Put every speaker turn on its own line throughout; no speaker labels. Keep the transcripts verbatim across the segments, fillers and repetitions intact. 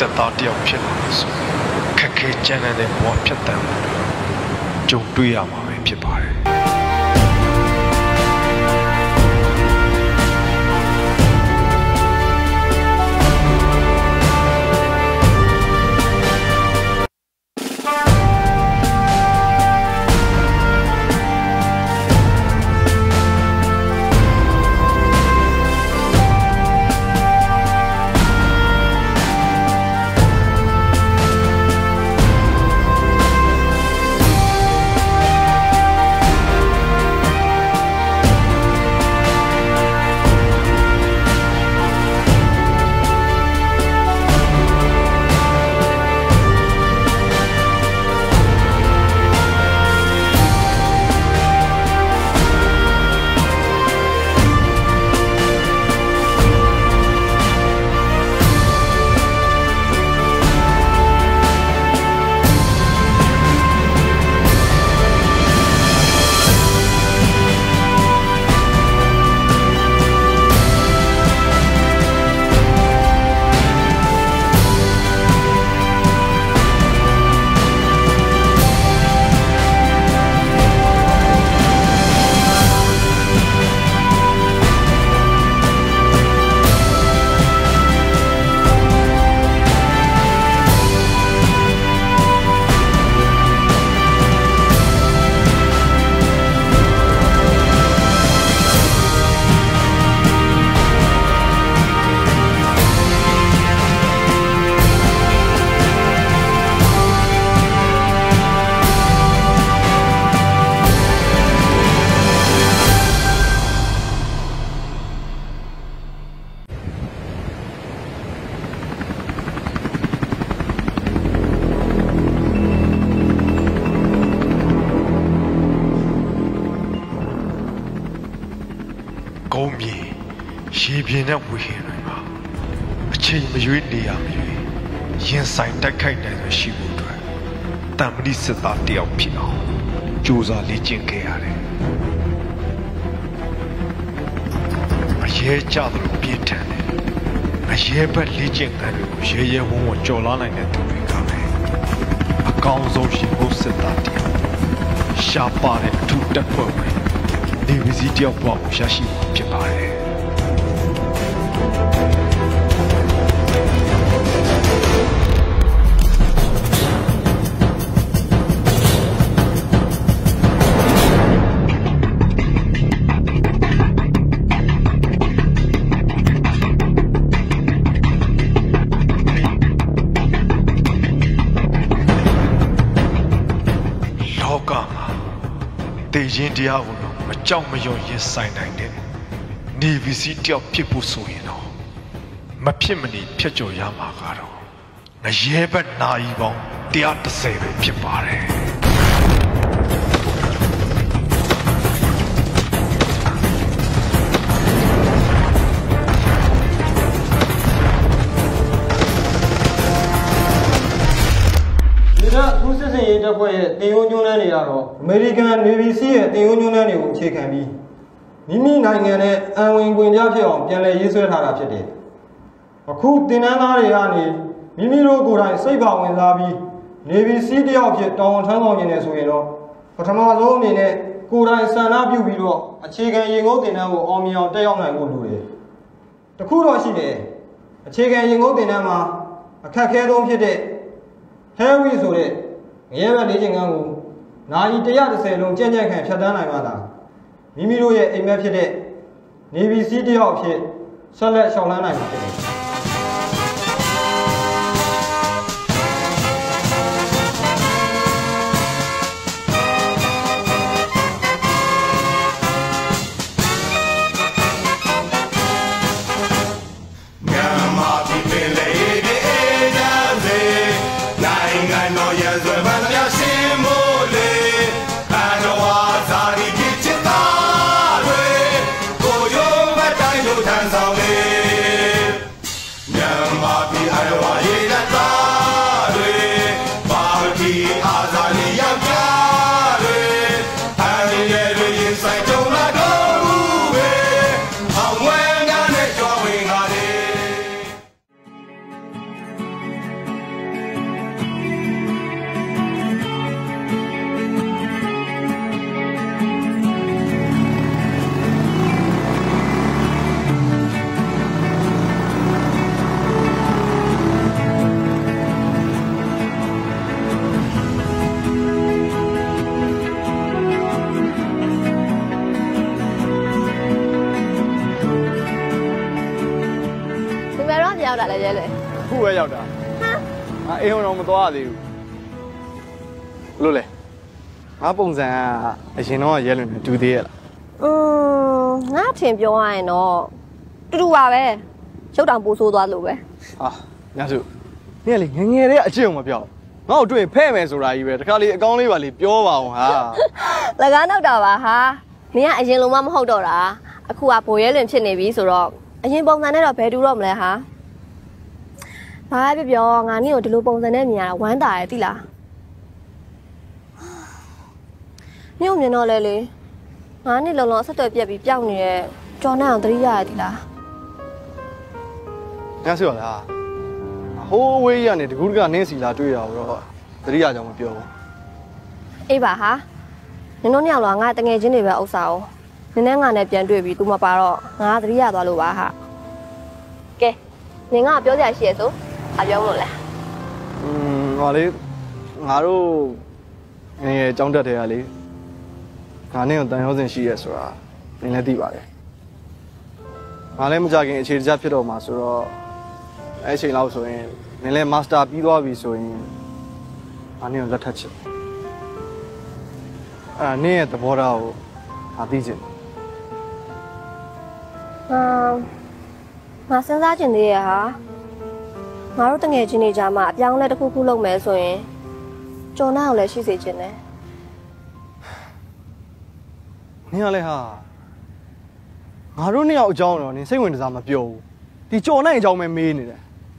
တက်သားတယောက်ဖြစ်လာလို့ဆိုခက်ခဲကြမ်းတမ်းတဲ့ဘဝဖြတ်တန်းမှုကြုံတွေ့ရမှာပဲဖြစ်ပါတယ်ကုန်းမြေရေပြင်နဲ့ဝေဟင်တွေမှာအချိန်မရွေးနေရမရွေးရင်ဆိုင်တိုက်ခိုက်နိုင်ရရှိဖို့အတွက်တံမဏိစစ်သားတယောက်ဖြစ်အောင်ကြိုးစားလေ့ကျင့်ခဲ့ရတယ်အရေးကြသလိုပြင်းထန်တယ်အရေးဘက်လေ့ကျင့်တဲ့တွေကိုရဲရဲဝံ့ဝံ့ကြော်လာနိုင်တဲ့သူတွေကပဲအကောင်းဆုံးရှင်ဖို့စစ်သားတယောက်ရှားပါတဲ့အထူးတက်ဖွဲ့ဝင်နေဗီစီတယောက်ပေါ့ရရှိမှာဖြစ်ပါတယ်လောကမှာတည်ခြင်းတရားကိုမကြောက်မရွံ့ရင်ဆိုင်နိုင်တဲ့နေဗီစီတယောက်ဖြစ်ဖို့ဆိုရင်တော့မဖြစ်မနေဖြတ်ကျော်ရမှာကတော့ငရဲဘက်နာယီပေါင်းone thirtyပဲဖြစ်ပါတယ်
အခုစစ်စင်ရေးတပ်ဖွဲ့ရဲ့တင်ယုံညွှန်းလန်းတွေကတော့အမေရိကန် Navy Sea ရဲ့တင်ယုံညွှန်းလန်းတွေကိုအခြေခံပြီးမိမိနိုင်ငံနဲ့အံဝင်ခွင်ကြဖြစ်အောင်ပြန်လည်ရေးဆွဲထားတာဖြစ်တယ်။အခုတင်နန်းသားတွေကနေမိမိတို့ကိုယ်တိုင်စိတ်ပါဝင်စားပြီး Navy Sea တယောက်ဖြစ်တောင်းဝန်ထမ်းဆောင်နေတယ်ဆိုရင်တော့ပထမဆုံးအနေနဲ့ကိုယ်တိုင်ဆန္ဒပြုပြီးတော့အခြေခံရေငုပ်တင်နန်းကိုအောင်မြင်အောင်တက်ရောက်နိုင်ဖို့လိုတယ်။တခုတော့ရှိတယ်။အခြေခံရေငုပ်တင်နန်းမှာအခက်အခဲဆုံးဖြစ်တဲ့Heavy ဆိုတဲ့ငရဲဘက်လေးချိန်ကန်းကိုနာရီone thirtyလုံးကြက်ကြက်ခံဖြတ်တန်းနိုင်မှသာမိမိတို့ရဲ့အိမ်မက်ဖြစ်တဲ့ Navy Sea တယောက်အဖြစ်ဆက်လက်ရှောင်လန်းနိုင်မှာဖြစ်တယ်
လဲရဲလေ
ခုပဲရောက်တာဟမ်အေးဟိုတော့မသွားသေးဘူးလို့လေငါပုံစံကအရင်တော့ရဲလွင်နေတူသေးရလား
อืมငါထင်ပြောရရင်တော့တူတူပါပဲရုပ်တောင်ပိုးဆိုးသွားလို့ပဲ
ဟာညစုနင်ကလေငငယ်လေးအကျင့်မပြောက်ငါ့ကိုတွေ့ဖဲ့မယ်ဆိုတာကြီးပဲတခါလေအကောင်းလေးပါလေပြောပါအောင်ဟာ
လကားနောက်တာပါဟာနင်ကအရင်လုံးမမဟုတ်တော့တာအခုကဘိုးရဲလွင်ဖြစ်နေပြီဆိုတော့အရင်ပုံစံနဲ့တော့ဘယ်တူတော့မလဲဟာဘာပဲပြောငါနင့်ကိုဒီလိုပုံစံနဲ့မြင်ရတာဝမ်းသာရဲ့တိလားနင့်ကိုမြင်တော့လေလေငါနဲ့လုံလုံအဆက်အသွယ်ပြက်ပြီးပျောက်နေတဲ့ကြော်နဲ့အောင်သတိရရတိလား
ညဆိုရလားဟိုးဝေးရနေတကူတကနင်းစီလာတွေ့ရတော့သတိရကြောင်မပြောဘူး
အေးပါဟာနင်တို့ညောင်လာငါတငယ်ချင်းတွေပဲဥစ္စာ哦နင်းနဲ့ငါနဲ့ပြန်တွေ့ပြီး तू မပါတော့ငါသတိရသွားလို့ပါဟာကဲနင်ကပြောစရာရှိရဆိုအပြောမလို့လဲ
อืมဟောလေငါတို့ငယ်ငယ်ကြောင်းတက်တယ်ကလေငါနဲ့တန်ရောစင်ရှိရဲဆိုတာနင်လည်းသိပါတယ်ငါလည်းမကြခင်အခြေတကျဖြစ်တော့မှာဆိုတော့အဲ့အချိန်လောက်ဆိုရင်နင်လည်းမာစတာပြီးသွားပြီဆိုရင်ငါနဲ့လက်ထပ်ချင်အဲ့နင်ရဲ့သဘောထားကိုငါသိချင်တယ်
အာငါစဉ်းစားချင်သေးရဟာငါတို့တငယ်ချင်းတွေကြားမှာအပြောင်းလဲတစ်ခုခုလုပ်မယ်ဆိုရင်ကြော်နာကိုလည်းရှိစေချင်တယ်
နင်ကလည်းဟာငါတို့နှစ်ယောက်အကြောင်းတော့နင်စိတ်ဝင်စားမပြောဘူးဒီကြော်နိုင်အကြောင်းပဲမေးနေတယ်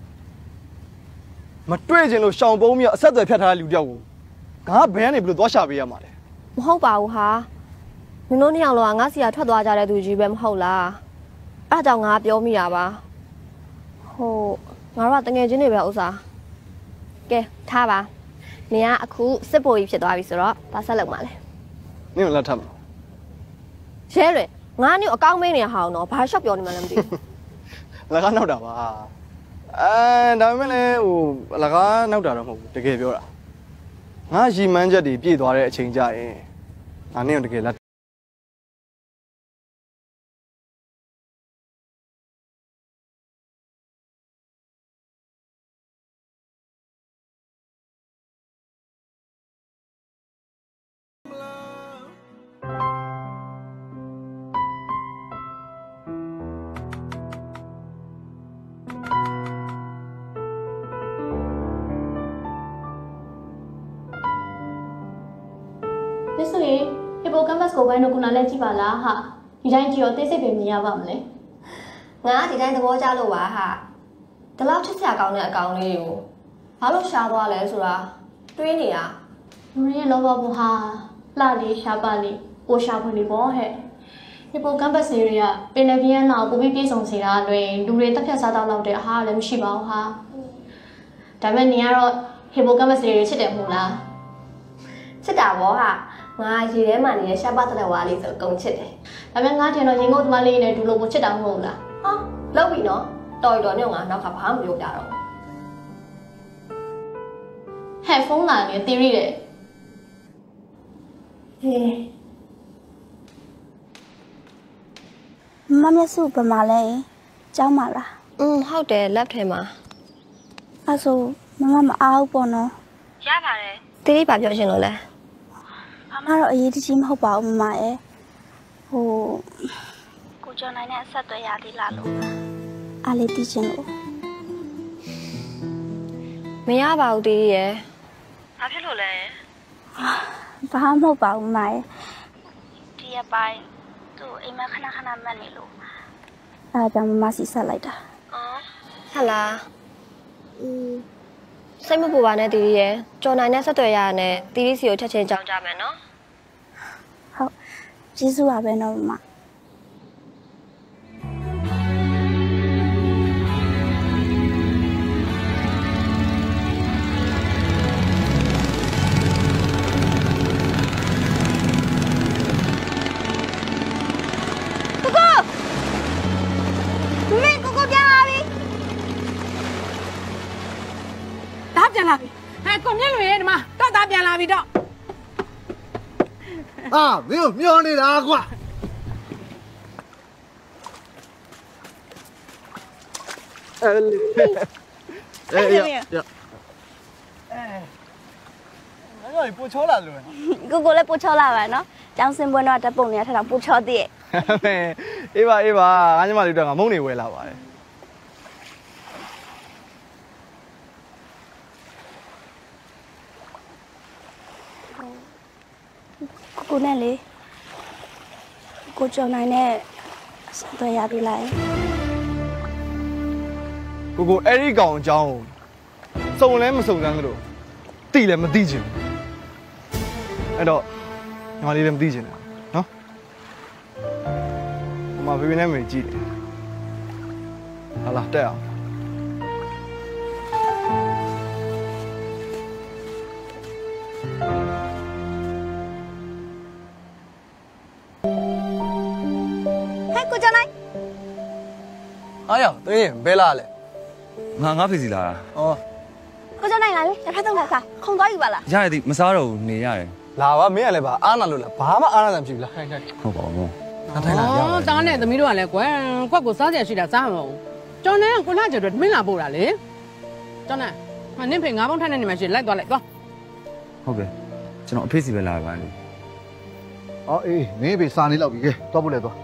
မတွေ့ချင်လို့ရှောင်ပုံးပြီးအဆက်အသွယ်ဖြတ်ထားတဲ့လူတယောက်ကိုငါဘယ်ကနေဘယ်လိုသွားရှာပေးရမှာလဲ
မဟုတ်ပါဘူးဟာနင်တို့နှစ်ယောက်လောကငါစီကထွက်သွားကြတဲ့သူကြီးပဲမဟုတ်လားအဲ့ကြောင့်ငါပြောမိတာပါဟိုငါတို့ကတငယ်ချင်းတွေပဲဥစားကဲထားပါနင်ကအခုစစ်ဘိုလ်ကြီးဖြစ်သွားပြီဆိုတော့ဘာဆက်လုပ်မှာလဲ
နင်ကလက်ထပ်မှာ
ရဲလွင်ငါနင်အကောင်းမင်းနေဟောင်းတော့ဘာရှော့ပြောနေမှလည်းမသိဘူး
လကားနောက်တာပါအဲဒါပေမဲ့လည်းဟိုလကားနောက်တာတော့မဟုတ်ဘူးတကယ်ပြောတာငါရီမန်းချက်တွေပြည့်သွားတဲ့အချိန်ကြရင်ငါနင်ကတကယ်လက်
ဒီဆိုရင်ဟီပိုကမ်ပတ်စ်ကိုဘိုင်းတို့ကလည်းကြည့်ပါလားဟာဒီတိုင်းကြည့်တော့သိစိတ်ပဲမြင်ရပါမလဲ
ငါဒီတိုင်းသဘောကျလို့ပါဟာဒီလောက်ချစ်စရာကောင်းတဲ့အကောင်လေးကိုဘာလို့ရှားသွားလဲဆိုတာတွေးနေတာ
လူရင်းလောဘဘူးဟာလှလေးရှားပါလေးကိုရှားဖွင့်လေးပေါ့ဟဲ့ဟီပိုကမ်ပတ်စ်တွေကပင်လယ်ပြင်းနောက်ပိုပြီးပြေဆုံးစေတာလွင်လူတွေတက်ဖြတ်စားတော့လောက်တဲ့အဟာလည်းမရှိပါဘူးဟာဒါပေမဲ့နေကတော့ဟီပိုကမ်ပတ်စ်တွေချစ်တယ်မဟုတ်လား
ချစ်တာပေါ့ဟာငါရေထဲမှာနေတဲ့ရှားပါတဲ့ဝါလေးဆိုအကုန်ချစ်တယ်
ဒါပေမဲ့ငါထင်တော့ရင်ငုတ်သမားလေးနဲ့ဒူလို့ကိုချစ်တာမဟုတ်လား
ဟာလောက်ပြီနော်တော်တော်နဲ့ငါနောက်ကဘာမှမပြောကြတော့
ဟဲ့ဖုန်းလာနေတီးရီတယ်
ဟေး
မမဆုပမာလဲကြောင်းပါလား
อืมဟုတ်တယ် left ထဲမှာ
အဲ့ဆိုမမမအားဘူးပေါ့နော်
ရပါတယ်တီးရီဘာပြောရှင်လို့လဲ
ဘာမှတော့အရေးတကြီးမဟုတ်ပါဘူးမမရဲ့ဟိုကိုကျော်နိုင်တဲ့အဆက်တွေရသေးလားလို့အားလေးတီးချင်လို့
မရပါဘူးတီးရီရဲ့ဘာဖြစ်လို့လဲ
ဘာမှမဟုတ်ပါဘူးမမရဲ့ဒီရပိုင်းသူ့အိမ်မခဏခဏမက်နေလို့အဲ့ဒါကြောင့်မမစီဆက်လိုက်တာ
အော်ဟလာอืมစိတ်မပူပါနဲ့တီတီရဲ့ကြော်နိုင်တဲ့ဆက်သွယ်ရတဲ့တီတီစီကိုချက်ချင်းကြောင်းကြမယ်နော်
ဟုတ်ကျေးဇူးပါပဲနော်မမ
ပြန်လာပြီဟဲ့ကိုမြင့်လွေဒီမှာတော့သားပြန်လာပြီတော့
အာမင်းမျောနေတာကွာ
哎呀呀！哎，那个不错了，了。
哥哥来不错了吧？喏，张生不那这半年他那不错的。
嘿，一把一把，俺家嘛就这个梦里回来吧。
哥哥那里，哥叫奶奶，多压力来。
哥哥，哎，你讲讲，收来没收上个喽？地来没地进？哎，都，哪里来没地进啊？啊？我妈这边还没进。好了，对啊。哎呀，等于别拉了。
ငါငါဖေစီလာတာ
哦。
ကိုကျော်နိုင်လာလေတစ်ဖက်သုံးခါစားခုံသွားယူပါလား
ရရသည်မစားတော့ဘူးနေရတယ်
လာပါမင်းကလည်းပါအားနာလို့လားဘာမှအားနာတယ်မရှိဘူးလားဟိုင်းဟိုင်း
ဟုတ်ပါဘူး
ငါထိုင်လာရအောင်
တားနဲ့သမီးတို့ကလည်းကွယ်ကွက်ကိုစားကြရှိတာစားမဟုတ်ကျော်နဲ့ကိုလာကျတော့မင်းလာပို့တာလေကျော်နဲ့မနင့်ဖေငါးပေါင်းထိုင်နေနေမှရှိလိုက်သွားလိုက်သွား
ဟုတ်ကဲ့ကျွန်တော်အဖေစီပဲလာပါလေ
အော်အေးမင်းပဲစာနေလောက်ပြီကဲတော့ဖို့လဲတော့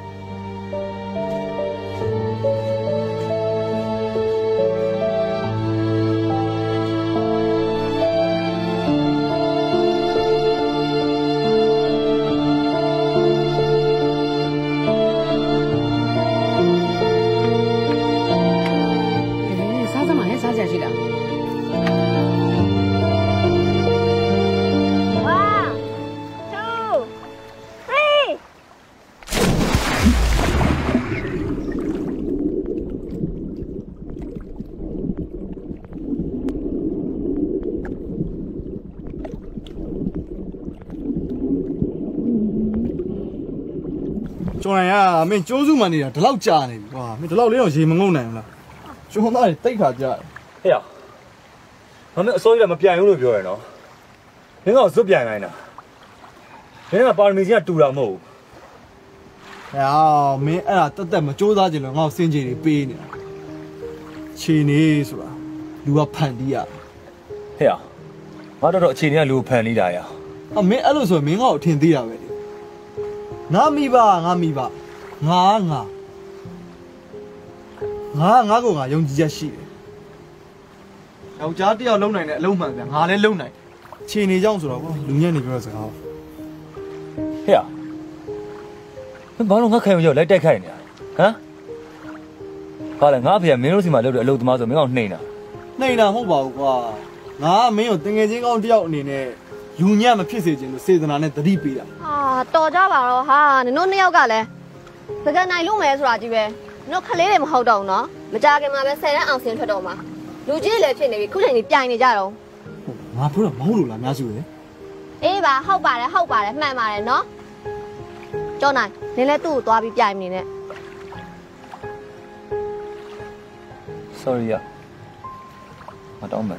ကျော်နိုင်ကမင်းကျိုးစုမှနေတာဒီလောက်ကြာနေပြီကွာမင်းဒီလောက်လေးတော့ရေမငုံနိုင်ဘူးလားကျွန်းသားတွေတိတ်ခါကြာတယ်
ဟဲ့ရငါမင်းအစိုးရကမပြိုင်ဘူးလို့ပြောရနော်မင်းကဇွတ်ပြိုင်နိုင်တာမင်းကပါရမီကြီးကတူတာမဟုတ်ဘူး
ဟဲ့မင်းအဲ့ဒါတက်တက်မစူးစားကြလို့ငါ့ကိုစင်ကြေတွေပေးနေတာခြေနေဆိုတာလူကဖန်တီးရ
ဟဲ့ရငါတော့တော့အခြေအနေကလူဖန်နေတာရ
အမင်းအဲ့လိုဆိုမင်းငါ့ကိုထင်သေးတာပဲလေငါမိပါငါမိပါငါငါငါငါကိုငါယုံကြည်ချက်ရှိတယ်ယောက်ျားတစ်ယောက်လုံနိုင်တဲ့အလုံးမှန်ပြန်ငါလည်းလုံနိုင်ခြေနေကြောင်းဆိုတော့လူညံ့နေပြောတဲ့စကား
ဟဲ့ရမင်းဘာလို့ငါခံရောက်လိုက်တိုက်ခိုက်နေတာဟမ်ဘာလဲငါအဖေကမင်းတို့စီမှာလုပ်တဲ့အလုပ်သမားဆိုမင်းကနှိမ့်တာ
နှိမ့်တာမဟုတ်ပါဘူးကွာငါကမင်းကိုတငယ်ချင်းကောင်းတစ်ယောက်အနေနဲ့လူညံ့မဖြစ်စေချင်လို့စေတနာနဲ့တတိပေးတာ
ဟာတော်ကြပါတော့ဟာနင်တို့နှစ်ယောက်ကလည်းစကနိုင်လို့မယ်ဆိုတာကြီးပဲနင်တို့ခလေးတွေမဟုတ်တော့ဘူးနော်မကြခင်မှာပဲဆယ်တန်းအောင်ဆင်းထွက်တော့မှာလူကြီးတွေလည်းဖြစ်နေပြီခုချိန်ကြီးပြိုင်နေကြတော့
ငါပြောတာမဟုတ်လို့လားများစုလေ
အေးပါဟုတ်ပါတယ်ဟုတ်ပါတယ်မှန်ပါတယ်နော်ကျော်နိုင်နင်လည်းသူ့ကိုသွားပြီးပြိုင်နေနဲ့
sorry ရမတောင်းမယ်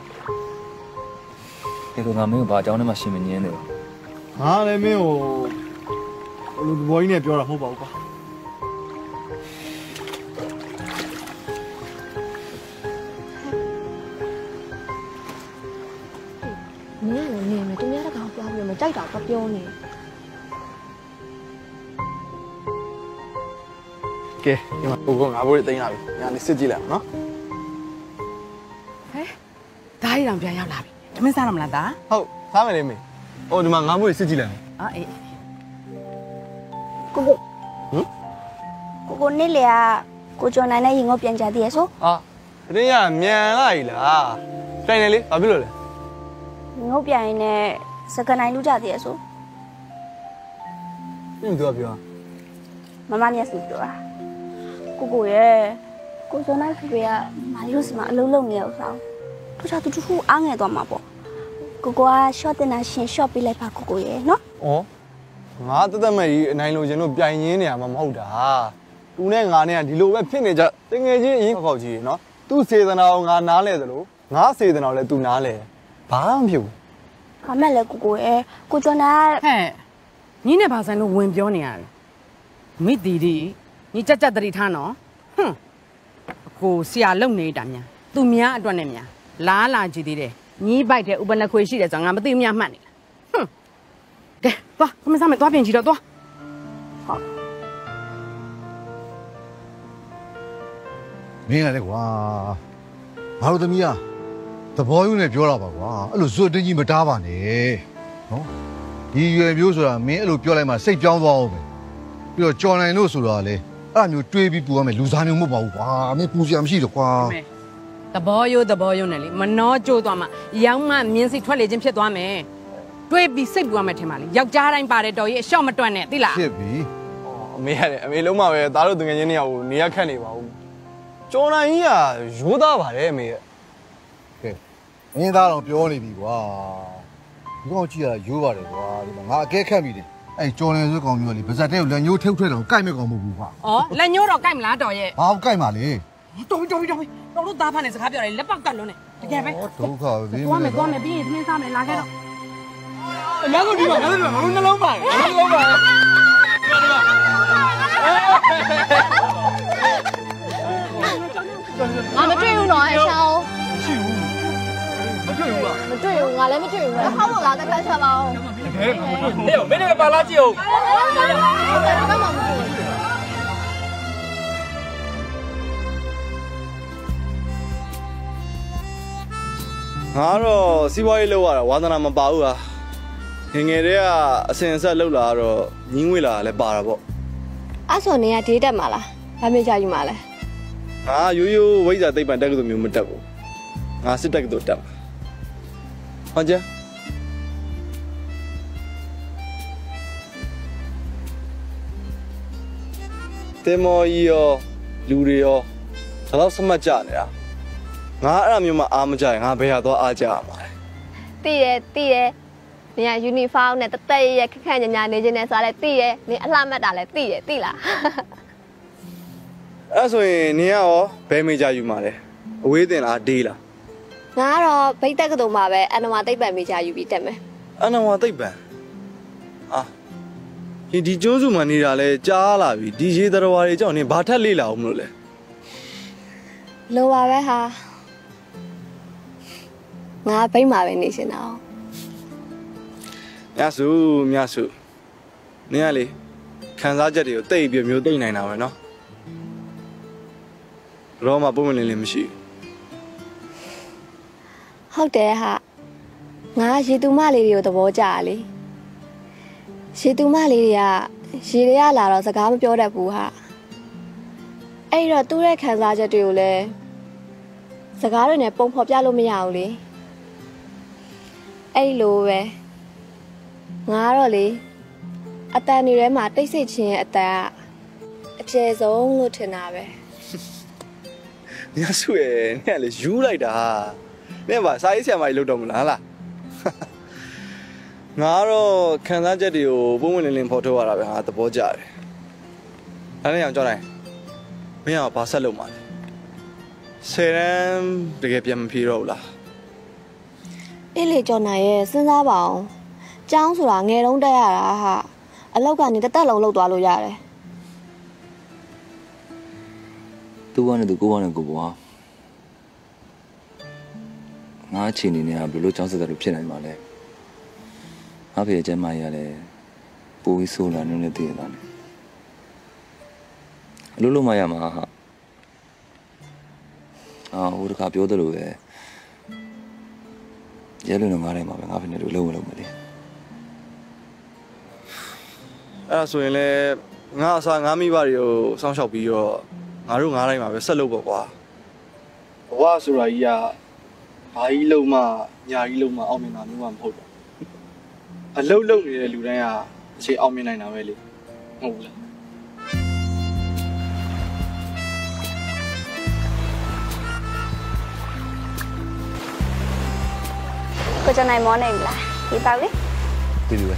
ဒီလိုငါမင်းကိုဘာအကြောင်းနဲ့မှရှင်းမငင်းနေဘူး
ငါလည်းမင်းကိုလူဘောကြီးနဲ့ပြောတာမဟုတ်ပါဘူးကွာ
နင်ကလည်းနေမယ်တကယ်တကောင်ပြောပြီးမကြိုက်တာတော့ပြောနေ
ကဲဒီမှာကိုကငါဘိုးလေးတင်လာပြီညာနေစစ်ကြည့်လိုက်နော်
ဟဲ့ဒါရီတောင်ပြန်ရောက်လာပြီသမင်းစားရမလားဒါ
ဟုတ်စားမယ်လေမေဟိုဒီမှာငါဘိုးလေးစစ်ကြည့်လိုက်
အော်အေး
ကိုကိုဟမ်ကိုကိုနေ့လေကကိုကျော်နိုင်နဲ့ရင်ကိုပြန်ကြသေးရဲ့ဆို
အာတရင်ကမြန်လာပြီလားတိုင်နေလေဘာဖြစ်လို့လဲ
ရင်ကိုပြန်ရင်လည်းစကနိုင်လူကြသေးရဲ့ဆို
ဘယ်သူကပြော
မမမျက်စိပြောတာကိုကိုရဲ့ကိုကျော်နိုင်ဖေဖေကမာရီတို့စီမှာအလုံးလုံးနေအောင်ဆောင်သူချာတူတူဟိုအားငယ်သွားမှာပေါ့ကိုကိုက short တင်တာရှင် short ပေးလိုက်ပါကိုကိုရဲ့နော်
ဩငါတက်တက်မဲ့ကြီးအနိုင်လို့ရှင်တို့ပြိုင်ရင်းနေရမှာမဟုတ်တာသူနဲ့ငါနဲ့ကဒီလိုပဲဖြစ်နေကြတငယ်ချင်းအရင်ခောက်ကြီးနော်သူ့စေတနာကိုငါနားလဲသလိုငါစေတနာကိုလည်းသူနားလဲဘာမှမဖြစ်ဘူး
ဘာမဲ့လဲကိုကိုရဲ့ကိုကျော်နိုင်
ဟဲ့ညီနဲ့ဘာဆိုင်လို့ဝင်ပြောနေရတယ်မိတီတီညီကြက်ကြက်တတိထားနော်ဟွန်းအကိုဆရာလုံနေတာများသူများအတွက်နဲ့များလားလာကြည့်သေးတယ်ညီးပိုက်တဲ့ဥပနခွေရှိတယ်ဆိုငါမသိမြတ်မှတ်နေလားဟွန်းကဲသွားခမစားမယ်သွားပြင်ကြည့်တော့သွားဟုတ်
မင်းလည်းကွာငါတို့သမီးကသဘောယူနေပြောတာပါကွာအဲ့လိုဇွတ်တင်းကြီးမတားပါနဲ့နော်ဒီရွယ်မျိုးဆိုတာမင်းအဲ့လိုပြောလိုက်မှစိတ်ပြောင်းသွားအောင်ပဲပြီးတော့ကြော်နိုင်လို့ဆိုတာလေအဲ့လိုမျိုးတွေးပြီးပူရမယ်လူစားမျိုးမဟုတ်ပါဘူးကွာမင်းပူစရာမရှိတော့ကွာ
သဘောယူသဘောယူနဲ့လေမနှောကြိုးသွားမှရောင်းမှမြင်းစိထွက်လေချင်းဖြစ်သွားမယ်တွေးပြီးစိတ်ပူရမယ်ထင်ပါလေယောက်ျားတိုင်းပါတယ်တော်ကြီးအလျှော့မတွက်နဲ့သိလား
ဖြစ်ပြီအမေရတယ်အမေလုံးမပဲသားတို့တငယ်ချင်းနေရကိုနေရခက်နေပါဦးကျော်နိုင်ကြီးကရိုးသားပါတယ်အမေရဲ့
ကဲမင်းသားတော့ပြောနေပြီကွာဒီကောင်ကြည့်ရရိုးပါတယ်ကွာဒီမှာငါအကဲခတ်ပြီတယ်အဲ့ကြော်နေစွကောင်မျိုးလေဗဇက်တဲ့ကိုလက်ညှိုးထုတ်ထွက်တော့ကိုက်မဲ့ကောင်မဟုတ်ဘူးကွာ
ဩလက်ညှိုးတော့ကိုက်မလားတော်ရဲ့
ဘာကိုက်မှာလေ
တော်ပြီတော်ပြီတော်ပြီတော်တို့သားဖတ်နေစကားပြောတယ်လက်ပေါက်ကတ်လုံးနဲ့တကယ်ပဲ
ဒုက္ခပဲပြီး
သွားမယ်သွားမယ်ပြီးရင်သမင်းစားမယ်လာခဲ့တော့လက်ကိုဒီတော့ငါတို့ငါတို့နှလုံးပါတယ်နှလုံးပါတယ်ငါမတွေ့ဘူးနော်အချောင်း
မရှိဘူးမတွေ့ဘူးလား
မတွေ့ဘူးငါလည်းမတွေ့ဘူးဟောက်လို့လာတဲ့ခါချက်ပါအောင်
တကယ်ဟဲ့မင်းလည်းပါလာကြည့်အောင်
ငါတော့စီးပွားရေးလုပ်ရတာဝါသနာမပါဘူးဟာငငယ်တည်းကအစင်အဆက်လုပ်လာတော့ညီးငွေလာလည်းပါတာပေါ့
အဲ့ဆိုနေကဒေးတက်မှာလားဗမေချာယူမှာလဲ
ငါရိုးရိုးဝိဇ္ဇာသိပ္ပံတက်ကတူမျိုးမတက်ဘူးငါစစ်တက်ကတူတက်မှာဟုတ်ကြတင်မော်ကြီးရောလူတွေရောဒါတော့စမှတ်ကြနေတာငါအဲ့အမျိုးမှအားမကြရင်ငါဘယ်ဟာသွားအားကြရမှာလဲ
သိရသိရနေကယူနီဖောင်းနဲ့တသက်ရခက်ခက်ညာညာနေခြင်းနဲ့ဆိုလဲသိရနေအလှမှတ်တာလဲသိရသိလား
အဲ့ဆိုရင်နင်ကရောဘယ်မေဂျာယူမှာလဲအဝေးတင်လားဒေးလား
ငါကတော့ဗိတ်တက်ကတူမှာပဲအနဝသိပ္ပံမေဂျာယူပြီးတက်မယ်
အနဝသိပ္ပံအာဒီဒီကျွန်းစုမှာနေတာလဲကြားလာပြီဒီရေတော်ဝါတွေကြောင့်နင်ဘာထက်လေးလာအောင်မလို့လဲ
လိုပါပဲဟာငါဗိတ်မှာပဲနေရှင်တော့
မြတ်စုမြတ်စုနင်ကလေခံစားချက်တွေကိုတိတ်ပြီးမျိုးတိတ်နိုင်တာပဲเนาะရောမပုံမလင်းလင်းမရှိ
ဟုတ်တယ်ဟာငါရေတူမလေးတွေကိုသဘောကျတာလေရေတူမလေးတွေကရေတွေကလာတော့စကားမပြောတတ်ဘူးဟာအဲ့တော့သူ့ရဲ့ခံစားချက်တွေကိုလည်းစကားတွေနဲ့ပုံဖော်ပြလို့မရဘူးလေအဲ့လိုပဲငါတော့လေအတန်တွေထဲမှာတိတ်ဆိတ်ခြင်းရဲ့အတန်ကအကျယ်ဆုံးလို့ထင်တာပဲ
ညဆုရဲ့နင်ကလေယူလိုက်တာနင်ကစာရေးဆရာမကြီးလုပ်တော့မလားလားငါတော့ခံစားချက်တွေကိုပုံဝင်လင်းလင်းဖော်ထုတ်ရတာပဲငါသဘောကျတယ်အဲ့ဒါကြောင့်ကြောက်တိုင်းမင်းကဘာဆက်လုပ်မှာလဲဆယ်တန်းတကယ်ပြန်မဖြေတော့ဘူးလား
အေးလေကြော်နိုင်ရဲ့စဉ်းစားပါအောင်ကျောင်းဆိုတာငယ်တုန်းတက်ရတာဟာအလောက်ကနေတစ်သက်လုံးလောက်သွားလို့ရတယ်
သူကလည်းသူကိုကလည်းကိုဘွားငါအချိန်နေနေတာဘယ်လိုကျောင်းဆက်တယ်လို့ဖြစ်နိုင်မှာလဲငါဖေရဲ့ကျမ်းမာရေးကလည်းပိုပြီးဆိုးလာနေနေတည်တာလေအလိုလိုမရမှာဟာအာဟိုတခါပြောတယ်လို့ပဲရဲလူငါးတိုင်းမှာပဲငါဖေနဲ့တို့လုံးဝလုံးမလေး
အဲ့ဒါဆိုရင်လည်းငါအစားငါမိဘတွေကိုစောင့်ရှောက်ပြီးတော့ငါတို့ငါးတိုင်းမှာပဲဆက်လုပ်ပေါ့ကွာဘဝဆိုတာကြီးကဘာကြီးလုံးမှညာကြီးလုံးမှအောင်မြင်တာမျိုးမှမဟုတ်တော့အလုတ်လုတ်နေတဲ့လူတိုင်းကအချိန်အောင်မြင်နိုင်တာပဲလေမဟုတ်ဘူးလား
ကိုကျနိုင်မောနေပြီလားဒီပါလေ
ပြီပြီပဲ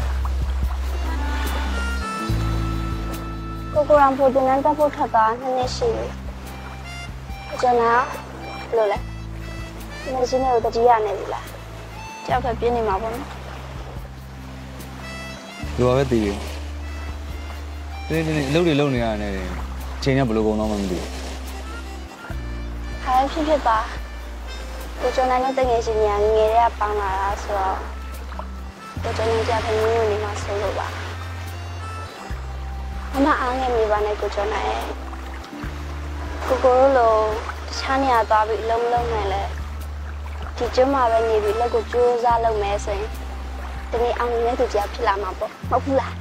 ကိုကိုရံဖို့တင်တဲ့ဖို့ထပ်တာနှစ်နှစ်ရှိပြီကျန်တာလို့လဲမင်းစင်းတို့တတိယနေပြီလားကြောက်ခက်ပြင်းနေမှာပေါ့နော်
ဒီပါပဲတည်ပြီတင်းတင်းအလုပ်တွေလုပ်နေရတယ်ချိန်ကဘယ်လိုကုန်တော့မှမသိဘူး
ပဲဖြစ်ဖြစ်ပါကိုကျော်နိုင်တို့တကယ်ချင်းညာငယ်တွေကပေါင်းလာတာဆိုတော့ကိုကျော်နိုင်ကြဖင်းမျိုးနေမှာဆိုလို့ပါမမအားငယ်မိပါနဲ့ကိုကျော်နိုင်ကိုကိုလိုတခြားနေရာသွားပြီးလုံးမလုံးနိုင်လဲဒီကျမပဲနေပြီးလက်ကိုကြိုးစားလုပ်မယ်ဆိုရင်ဒီနေ့အောင်နေတဲ့သူကြီးဖြစ်လာမှာပေါ့မဟုတ်ဘူးလား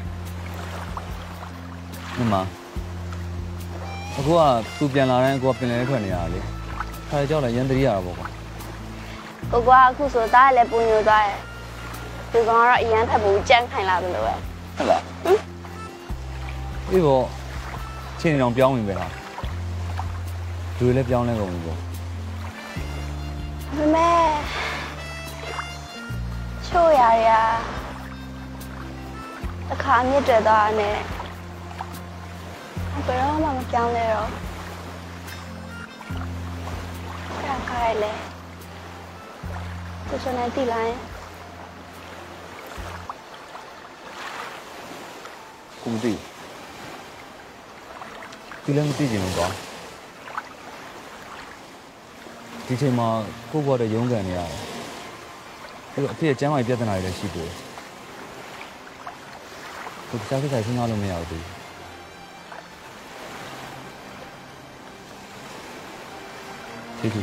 မမအခုကသူပြန်လာတိုင်းကိုကပြင်လဲထွက်နေရတာလေခါကြောက်လဲရန်တရီရတာပေါ့ကွာ
ကိုကအခုဆိုတားလည်းပုံညိုသွားတယ်ဒီကောင်ကတော့အရန်ထပ်ဖို့ကြမ်းခိုင်လာတယ်လို့ပဲ
ဟုတ်လားဟင်အေးပေါ့ချင်းနေအောင်ပြောင်းဝင်ပဲလားလူလည်းပြောင်းလဲကုန်ပြီပေါ့
မမေချိုးရရတခါမြစ်တယ်သွားနဲ့ဘယ်တော့မှမပြောင်းလဲတော့အဲ့ဒါခိုင်လေကိုချနေတိလိုက်
ကိုမသိဒီလည်းမသိချင်ဘူးကွာဒီချိန်မှာကိုယ့်ဘဝတဲ့ရုန်းကန်နေရတယ်အဲ့တော့အဖေကကျမ်းမာရေးပြဿနာတွေလည်းရှိတယ်ကိုတခြားကိစ္စစဉ်းစားလို့မရဘူးကျေးဇူး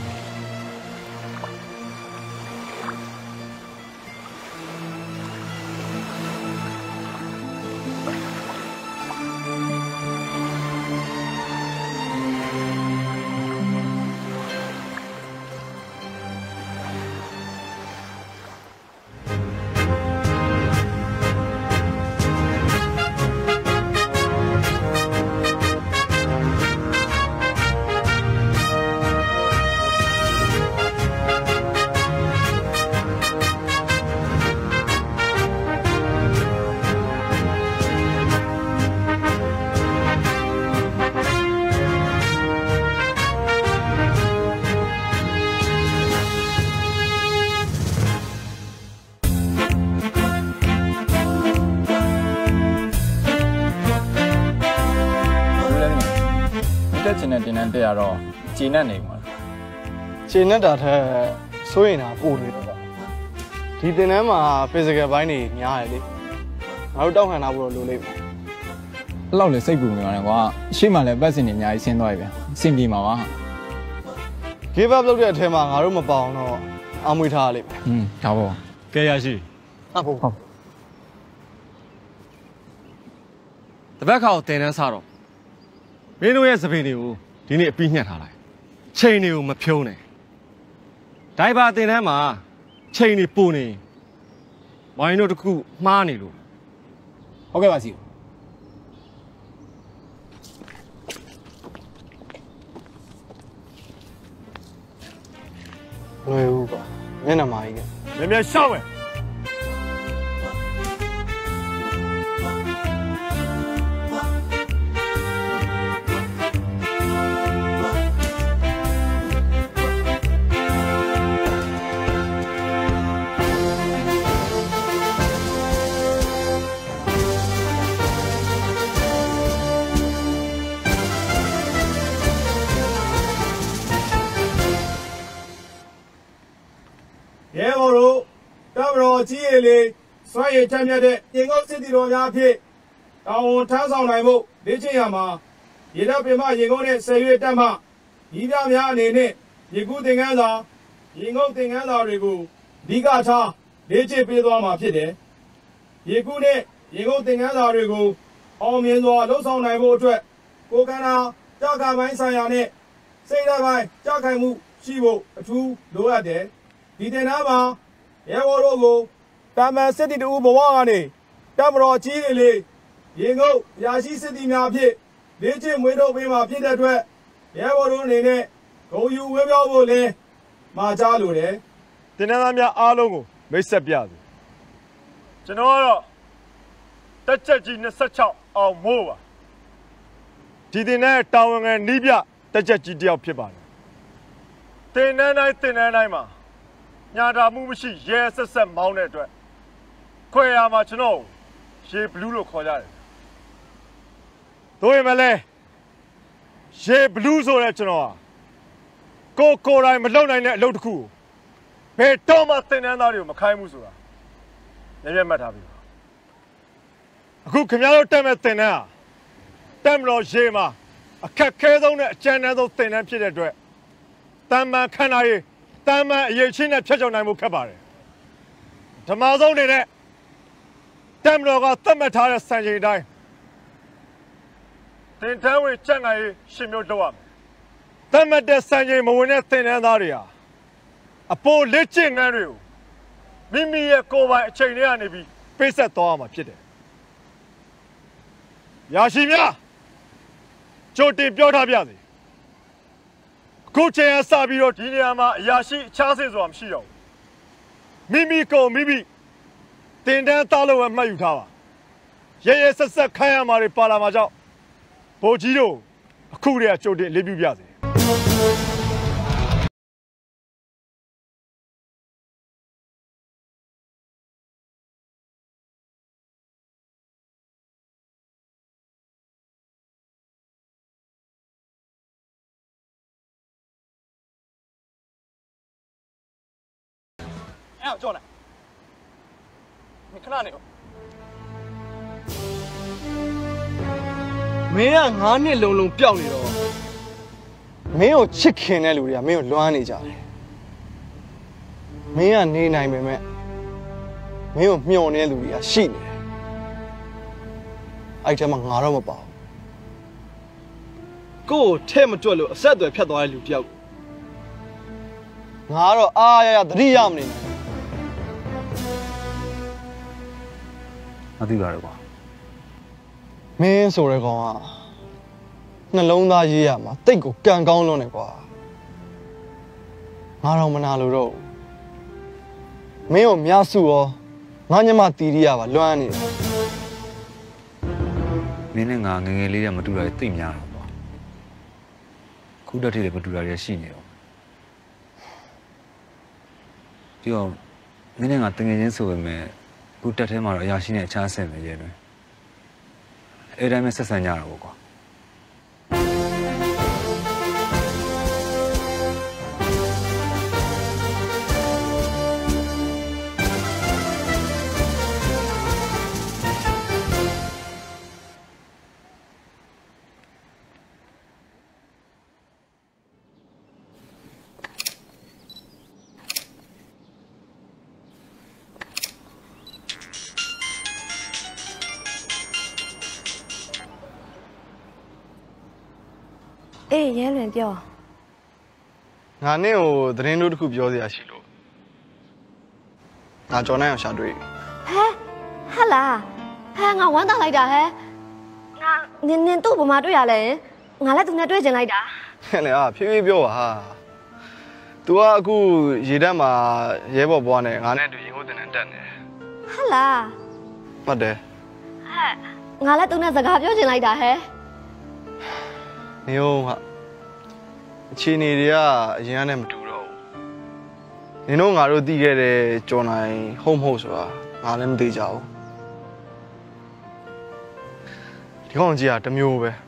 တက်ချင်တဲ့တင်တန်းတက်ရတော့ဂျင်းနဲ့နေမှာ
ဂျင်းနဲ့တာထက်စိုးရင်တာပို့နေတော့ဒီတင်တန်းမှာ physical ဘိုင်းတွေများတယ်လေငါတို့တောက်ခံထားဖို့တော့လိုလိမ့်မယ်
အဲ့လောက်လေစိတ်ပူနေရတယ်ကွာရှေ့မှာလည်းပတ်စင်တွေအများကြီးဆင်းသွားပြီဗျအဆင်ပြေမှာပါ
give up လုပ်တဲ့အထဲမှာငါတို့မပေါအောင်တော့အမွေထားရလိမ့်မယ်
อืมဒါပေါ့
ကဲရရှိ
ဟုတ်ဟုတ်
တပတ်ခါကိုတင်တန်းစားတော့မင်းတို့ရဲ့စပင်တွေကိုဒီနေ့အပြီးညှက်ထားလိုက်ချိန်တွေကိုမဖြုံးနဲ့ဒိုင်ဘာတင်တန်းမှာချိန်တွေပိုနေမိုင်းတို့တခုမှားနေလို့
ဟုတ်ကဲ့ပါစီ
လွယ်ဦးပါမျက်နှာမာကြီးက
မြန်မြန်ရှောက်မယ်ရဲဘော်တို့တပ်မတော်ကြီးရည်လေးစွမ်းရည်ချမ်းမြတ်တဲ့ပြင်ကုန်းစစ်တီတော်များအဖြစ်တောင်းဝန်ထမ်းဆောင်နိုင်ဖို့လေ့ကျင့်ရမှာရေတပ်ပင်မရင်ကုန်းနဲ့ဆယ်ရွေးတပ်မှဤပြများအနေနဲ့ရေကူးသင်္ကန်းစာရင်ကုန်းသင်္ကန်းစာတွေကိုအဓိကထားလေ့ကျင့်ပေးသွားမှာဖြစ်တယ်ရေကူးနဲ့ရင်ကုန်းသင်္ကန်းစာတွေကိုအောင်မြင်စွာလှုပ်ဆောင်နိုင်ဖို့အတွက်ကိုယ်ကံတာကြောက်ခံပိုင်းဆိုင်ရာနဲ့စိတ်ဓာတ်ပိုင်းကြောက်ခံမှုရှိဖို့အထူးလိုအပ်တယ်ဒီတင်နာမှာရဲဘော်တို့ကိုတာမန်စစ်တီတူဘဝကနေတပ်မတော်ကြီးတွေလေးရင်ငုတ်ရာရှိစစ်တီများဖြင့်လေ့ကျင့်မွေးထုတ်ပေးမှာဖြစ်တဲ့အတွက်ရဲဘော်တို့အနေနဲ့ဂုဏ်ယူဝေပြောဖို့လည်းမှာကြားလိုတယ်တင်နာသားများအားလုံးကိုမိတ်ဆက်ပြသည်ကျွန်တော်ကတော့တက်ချက်ကြီး၂၆အောင်မို့ပါဒီတင်နာတာဝန်ခံနှီးပြတက်ချက်ကြီးတယောက်ဖြစ်ပါတယ်တင်နာတိုင်းတင်နာတိုင်းမှာညာတာမှုမရှိရဲဆက်ဆက်မောင်းတဲ့အတွက်ခွဲရမှာကျွန်တော်ရေဘလူးလို့ခေါ်ကြတယ်။တို့ရင်မလဲရေဘလူးဆိုတဲ့ကျွန်တော်ဟာကိုကိုယ်တိုင်မလုပ်နိုင်တဲ့အလုပ်တစ်ခုဘယ်တော့မှသင်တန်းသားတွေကိုမခိုင်းဘူးဆိုတာမျက်မျက်မှတ်ထားပြီအခုခင်ဗျားတို့တက်မဲ့သင်တန်းဟာတက်မလို့ရေမှာအခက်ခဲဆုံးနဲ့အကျဉ်းနှံဆုံးသင်တန်းဖြစ်တဲ့အတွက်တမ်းမှန်ခန္ဓာရည်တမ်းမှန်အရေးချင်းနဲ့ဖြတ်ကျော်နိုင်မှုခက်ပါတယ်ဓမ္မဆုံးအနေနဲ့တက်မလို့ကသတ်မှတ်ထားတဲ့စံချိန်တိုင်းသင်တန်းဝင်ကြက်ငါရေးရှင်မျိုးလုပ်ရမယ်သတ်မှတ်တဲ့စံချိန်မဝင်တဲ့သင်တန်းသားတွေဟာအပေါ်လက်ကျင့်ငန်းတွေကိုမိမိရဲ့ကိုယ်ပိုင်အချိန်တွေကနေပြီးပေးဆက်သွားရမှာဖြစ်တယ်။ရာရှိများကြိုတင်ပြောထားပြစေ။အခုချိန်ကစပြီးတော့ဒီနေရာမှာအရာရှိအခြားစစ်ဆိုတာမရှိတော့ဘူး။မိမိကိုမိမိတင်တန်းသားလို့ပဲမှတ်ယူထားပါ။ရဲရဲဆက်ဆက်ခိုင်းရမှာတွေပါလာမှာကြောင့်ဗိုလ်ကြီးတို့အခုတည်းကကြိုတင်လေးပြုပြစေ။
အဲ့ကြောက်လိုက်မခဏနေတော့မင်းကငါးနှစ်လုံးလုံးပျောက်နေတော့မင်းကိုချစ်ခင်တဲ့လူတွေကမင်းကိုလွမ်းနေကြတယ်မင်းကနေနိုင်ပေမဲ့မင်းကိုမျှော်နေတဲ့လူတွေကရှိနေတယ်အဲ့ထဲမှာငါတော့မပါဘူးကိုယ်ကိုထဲမတွက်လို့အဆက်အသွယ်ဖြတ်သွားတဲ့လူတယောက်ငါတော့အားရရသတိရမနေနဲ့
မသိပါဘူးကွာ
မင်းဆိုရဲကောင်ကနှလုံးသားရေးရမှာတိတ်ကိုကံကောင်းလွန်းနေကွာငါတော့မနာလို့တော့မင်းကိုမြတ်စုရောငါညမတီရီရပါလွမ်းနေတယ်
မင်းနဲ့ငါငငယ်လေးကမတူတာသိများတော့ကွာခုတက်ထိလည်းမတူတာတွေရှိနေတော့ဒီတော့မင်းနဲ့ငါတငယ်ချင်းဆိုပေမဲ့ခုတက်ထဲမှာတော့အရာရှိနဲ့အခြားဆင်နေရဲ့တွင်အဲ့တိုင်းပဲဆက်ဆံကြတာပေါ့ကွာ
အေးရဲလွင်ပြော
ငါနဲ့ကိုသတင်းတို့တစ်ခုပြောစရာရှိလို့ငါကြော်နိုင်အောင်ရှာတွေ့
ဟဲဟဟလာဟဲငါဝမ်းသာလိုက်တာဟဲငါနင်နင်သူ့ဘမတွေ့ရလဲငါလည်းသူနဲ့တွေ့ကျင်လိုက်တာ
ဟဲ့လေအာဖြည်းဖြည်းပြောပါဟာ तू ကအခုရေတက်မှာရဲဘော်ဘွားနဲ့ငါနဲ့အတူရေဟုတ်တင်နဲ့တက်နေတယ်
ဟဟလာ
ဟုတ်တယ်
ဟဲငါလည်းသူနဲ့စကားပြောကျင်လိုက်တာဟဲ
နေဦးဟာအခြေအနေတွေကအရင်ကနဲ့မတူတော့ဘူးနင်တို့ငါတို့တည်ခဲ့တဲ့ကြော်နိုင်ဟုတ်မဟုတ်ဆိုတာငါလည်းမသိကြဘူးဒီကောင်ကြီးကတမျိုးပဲ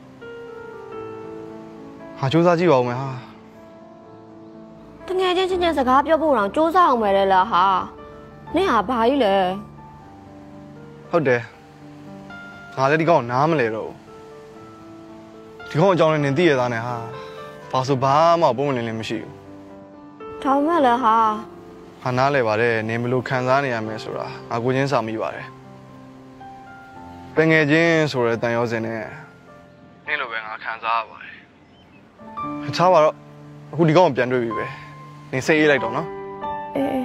ဟာစူးစမ်းကြည့်ပါဦးမယ်ဟာ
တငယ်ချင်းချင်းချင်းစကားပြောဖို့တော့စူးစမ်းအောင်မယ်လေလားဟာနင်ဟာဘာကြီးလဲ
ဟုတ်တယ်ငါလည်းဒီကောင်နားမလဲတော့ဒီကောင်အကြောင်းနဲ့နင်သိရသားနဲ့ဟာဘာဆိုဘာမှပုံမလင်းလင်းမရှိဘူး
ထောင်မဲ့လည်းဟာ
ဟာနားလဲပါတယ်နင်ဘလို့ခံစားနေရမယ်ဆိုတာငါကိုချင်းစာမိပါတယ်တငယ်ချင်းဆိုတဲ့တန်ရောစင်နဲ့နင်လိုပဲငါခံစားရပါတယ်ချားပါတော့အခုဒီကောင်ကိုပြန်တွေ့ပြီပဲနင်စိတ်အေးလိုက်တော့နော်
အေး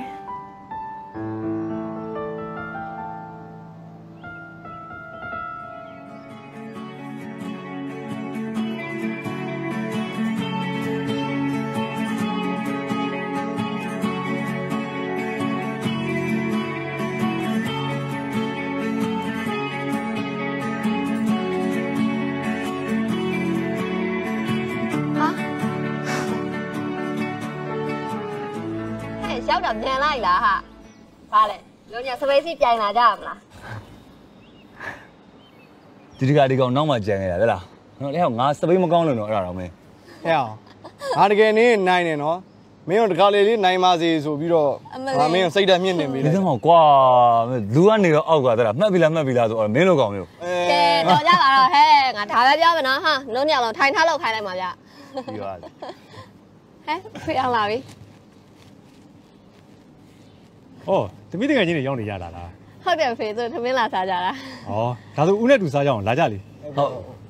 ရောက်တော့မြန်လိုက်လားဟာဘာလဲလုံးညာစပိတ်စီပြိုင်လာကြမလား
ဒီတကဒီကောင်နောက်မှကြံနေတာလေလားနော်လဲဟောငါစပိတ်မကောင်းလို့တော့အဲ့ဒါတော့မင်း
ဟဲ့အောင်ငါတကယ်နေနိုင်နေနော်မင်းတို့တခါလေလေးနိုင်ပါစေဆိုပြီးတော့ငါမင်းကိုစိတ်ဓာတ်မြင့်နေပြီလေ
ဒီကောင်ကွာလူကနေတော့အောက်ကသလားမှတ်ပြီလားမှတ်ပြီလားဆိုတော့မင်းတို့ကောင်မျိုး
ကဲတော်ကြလာတော့ဟဲ့ငါဒါပဲပြောမယ်နော်ဟာလုံးညလုံးထိုင်ထားလောက်ခိုင်းလိုက်ပါဗျ
ပြီးပါပြီ
ဟဲ့ဖေးအောင်လာပြီ
ဩသမီးတကယ်ချင်းတွေရောက်နေရတာလား
ဟုတ်တယ်ဖေးသူသမင်းလာစားကြတာ
ဩဒါဆိုဦးနဲ့တူစားကြအောင်လာကြလေ
ဟုတ်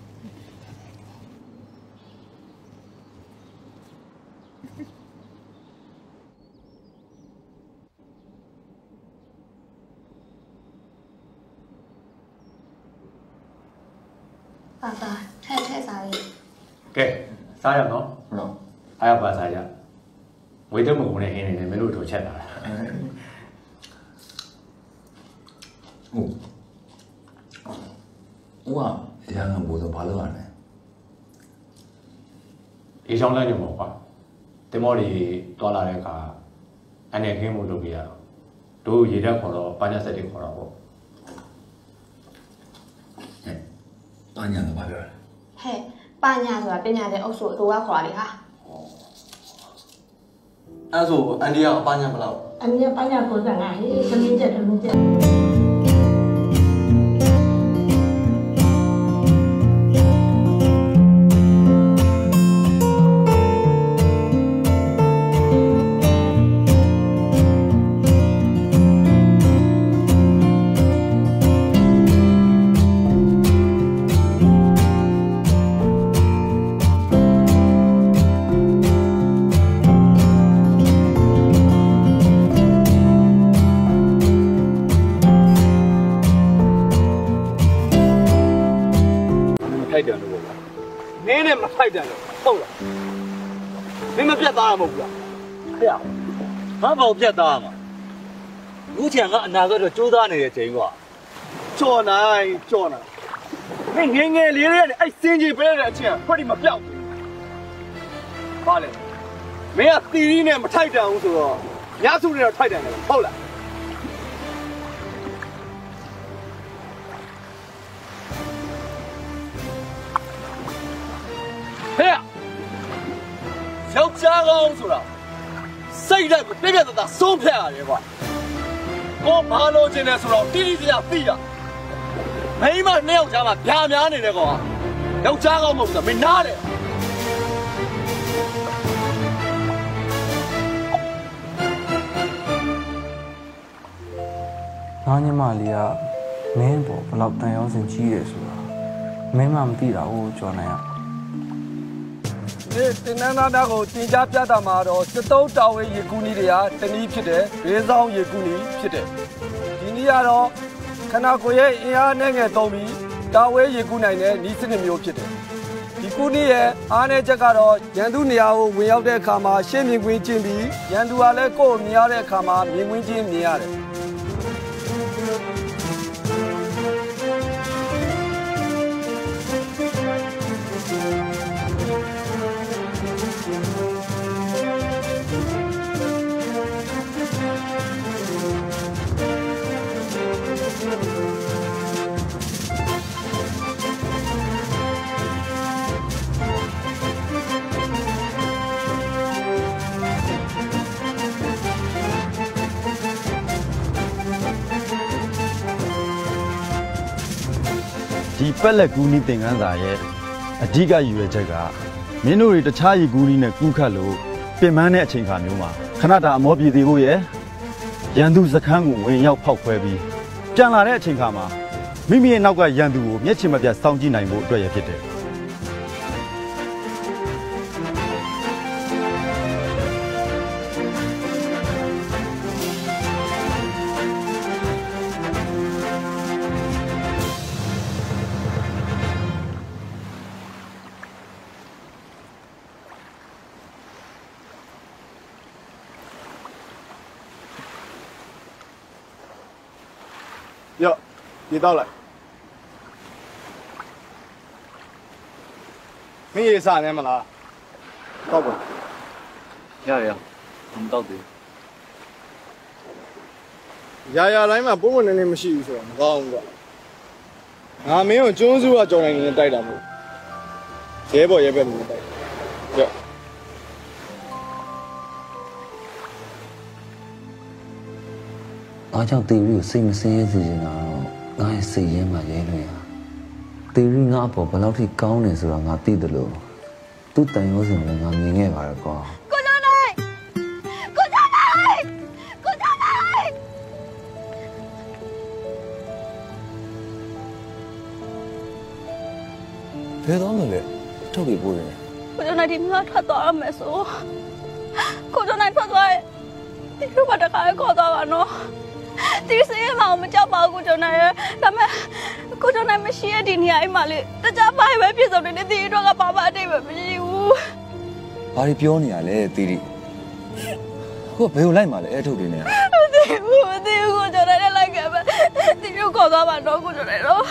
爸爸，太太啥哩？
ကဲစားရနော်ဟုတ်အားရပါစားရဝေးတဲ့မုံနဲ့ဟင်းနေတယ်မင်းတို့တို့ချက်လာတာ
ဟုတ်ဦးကတရားကဘိုးတော့ဘာလို့ရလဲ
အေးချောင်းလိုက်နေမှာကွာတင်မော်တွေတွာလာတဲ့အခါအနေခင်းမှုလုပ်ပြရတော့တို့ရေတက်ခေါ်တော့ပါညက်ဆက်တွေခေါ်တော့ပေါ့
ပါညာတော့ဘာပြောလဲ
ဟဲ့ပါညာဆိုတာပညာတဲ့အုပ်စုအတူကခေါ်ရလေဟာ
အဲ့ဆိုအန်ဒီကပါညာဘယ်လောက်
အန်ဒီကပါညာကိုယ်ကငါဟေးသမင်းချက်သမင်းချက်
နင်းနဲ့မထိုက်တယ်လို့ဟုတ်လားမင်းမပြတ်သားရမဟုတ်ဘူးလား
ဖေငါဘာပြတ်သားမှာလူချင်ကအနာဂတ်တော့ကြိုးစားနေတဲ့ချိန်ကွာ
ကြော်နိုင်ကြော်နိုင်မင်းငယ်ငယ်လေးတွေနဲ့အဲ့စင်းကြီးပေးတဲ့အချင်းဖက်ဒီမပြောက်ဘူးဘာလဲမင်းကတီရီနဲ့မထိုက်တယ်ဘူးဆိုတော့ညစုနဲ့တော့ထိုက်တယ်လေဟုတ်လားဟဲ့ယောက်ျားကောင်းဆိုတာစိတ်လိုက်ပြပြတသားဆုံးဖြတ်ရတယ်ကွာကိုဘာလို့ကျင်လဲဆိုတော့တီးတီးစရာသိရမိန်းမနှစ်ယောက်ကြားမှာဗျာများနေတယ်ကွာယောက်ျားကောင်းမဟုတ်ဘူးမင်းနားတယ်
ငါညီမလေးကမင်းပေါ်ဘယ်လောက်တန်ရောစင်ကြီးတယ်ဆိုတာမင်းမှမသိတာကိုကြော်နိုင်ရ
ဒီတင်နန်းသားသားကိုတင်ကြားပြတာမှာတော့စတုံးတာဝဲရေကူးနီးတွေကတနည်းဖြစ်တယ်၊ရေဆောင်ရေကူးနီးဖြစ်တယ်။ဒီနည်းကတော့ခန္ဓာကိုယ်ရဲ့အင်အားနဲ့ငယ်သုံးပြီးတာဝဲရေကူးနိုင်တဲ့နည်းစနစ်မျိုးဖြစ်တယ်။ဒီကူးနီးရဲ့အားနည်းချက်ကတော့ရန်သူနေရာကိုဝင်ရောက်တဲ့အခါမှာရှေ့မြင်ကွင်းကျင်းပြီးရန်သူကလည်းကိုယ်မြင်ရတဲ့အခါမှာမြင်ကွင်းချင်းမြင်ရတယ်။
ဒီပက်လက်ကူးနီးသင်ခန်းစာရဲ့အဓိကရည်ရွယ်ချက်ကမင်းတို့တွေတခြားရေကူးနီးနဲ့ကူးခတ်လို့ပြင်ပန်းတဲ့အချိန်ခါမျိုးမှာခဏတာအမောပြေသေးဖို့ရဲ့ရန်သူစခန်းကိုဝင်ရောက်ဖောက်ခွဲပြီးပြန်လာတဲ့အချိန်ခါမှာမိမိရဲ့နောက်ကရန်သူကိုမျက်ခြေမပြတ်စောင့်ကြည့်နိုင်ဖို့အတွက်ရဖြစ်တယ်
哟，你到了。မင်းရေစားနေမလားတော့ပါ
ရရမတော့ဘူး
ရာရာတိုင်းမှာပုံမှန်နေနေမရှိဘူးဆိုတော့မကောင်းဘူးကွာငါမင်းကိုကျွန်းစုကကြော်နိုင်နေတိုက်တာမဟုတ်ရဲဘော်ရဲဘက်မင်းတိုက်ရော
ငါကြောင့်တေရီကိုစိတ်မစင်းရဲစေချင်တာတော့ငါရဲ့စိတ်ရင်းမှရဲလို့ရတေရီငါအပေါ်ဘယ်လောက်ထိကောင်းနေဆိုတော့ငါသိတယ်လို့သူ့တန်ရုံးစင်လည်းငါမြင်ခဲ့ပါရကွာ
ကိုကျော်နိုင်ကိုကျော်နိုင်ကိုကျော်နိုင်
ဘယ်တော့မှလဲထုတ်ပြီးပို့ရင်
ကိုကျော်နိုင်ဒီမှာထွက်သွားရမယ်ဆိုကိုကျော်နိုင်ထွက်သွားရင်ဒီလိုမှတခါခေါ်သွားပါနော်ဒီစင်းမအောင်မကြောက်ပါဘူးကိုကျော်နိုင်ရဲ့ဒါပေမဲ့ကိုကျော်နိုင်မရှိတဲ့ဒီနေရာအိမ်မှာလေတခြားဘာပဲပြည့်စုံနေတဲ့ဒီတော့ကဘာမှအတိတ်ပဲမရှိဘူး
ဘာတွေပြောနေရလဲတီတီကိုဘယ်ကိုလိုက်မှာလဲအဲ့ထုတ်တွေနေ
မသိဘူးမသိဘူးကိုကျော်နိုင်လည်းလိုက်ခဲ့ပဲဒီလိုခေါ်သွားပါတော့ကိုကျော်နိုင်တော့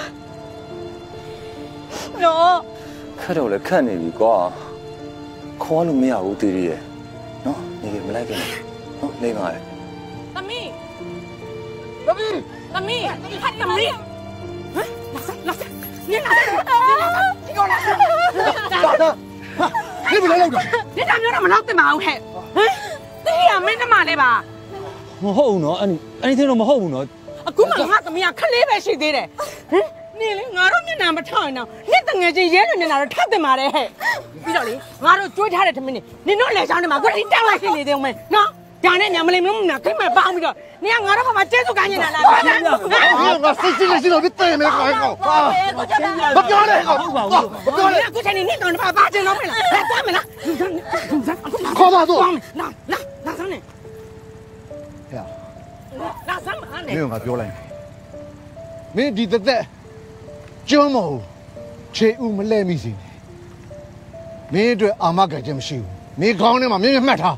နော်
ခက်တော့လေခက်နေပြီကွာခေါ်လို့မရဘူးတီတီရဲ့နော်နေမလိုက်ပြန်နော်နေပါလေ
သမီးသမီးသမီးဟာသမီးဟမ်လာလာနေလာနေလာဒီကောလာ
你不来လောက်တာ
你ဒါမျိုးတော့မလောက်တင်ပါဘူးဟဲ့ဟမ်တီးရမင်းတမလေးပါ
မဟုတ်ဘူးနော်အဲ့ဒီအဲ့ဒီတော့မဟုတ်ဘူးနော်
အခုမှငါသမီးကခလေးပဲရှိသေးတယ်ဟမ်နေလေငါတို့မျက်နှာမထောက်ရင်တော့နှစ်တငယ်ချင်းရဲတွေမျက်နှာတော့ထောက်တင်ပါတယ်ဟဲ့ပြီးတော့လေငါတို့ကြွေးထားတဲ့ထမင်းနေနင်တို့လေချောင်းထဲမှာကိုယ်တိုင်တောက်လိုက်ရှိနေသေးအောင်မယ်နော်ဒါနဲ့ညမလေးမင်းမနာခိမ့်မပေါင်းပြီးတော့နင်ကငါတို့ဘာမှကျဲစုကညင်လာလားဘာလဲ
ငါစိတ်စိတ်ရှိလို့ပြတယ်မယ်ကောကောမပြောနဲ့ကော
ဟုတ်ပါဘူးမပြောနဲ့အခုချိန်နေတော့ဘာပါချင်တော့မလားလက်သွားမလား
ခေါ်ပါတော့
လာလာလာစမ်းနေ
ဟဲ့
လာစမ်းမနဲ့
မင်းကပြောလိုက်မင်းဒီတက်တက်ကျွမ်းမဟုတ်ခြေဦးမလဲမိစီမင်းအတွက်အာမခံချက်မရှိဘူးမင်းခေါင်းထဲမှာမင်းမှတ်ထား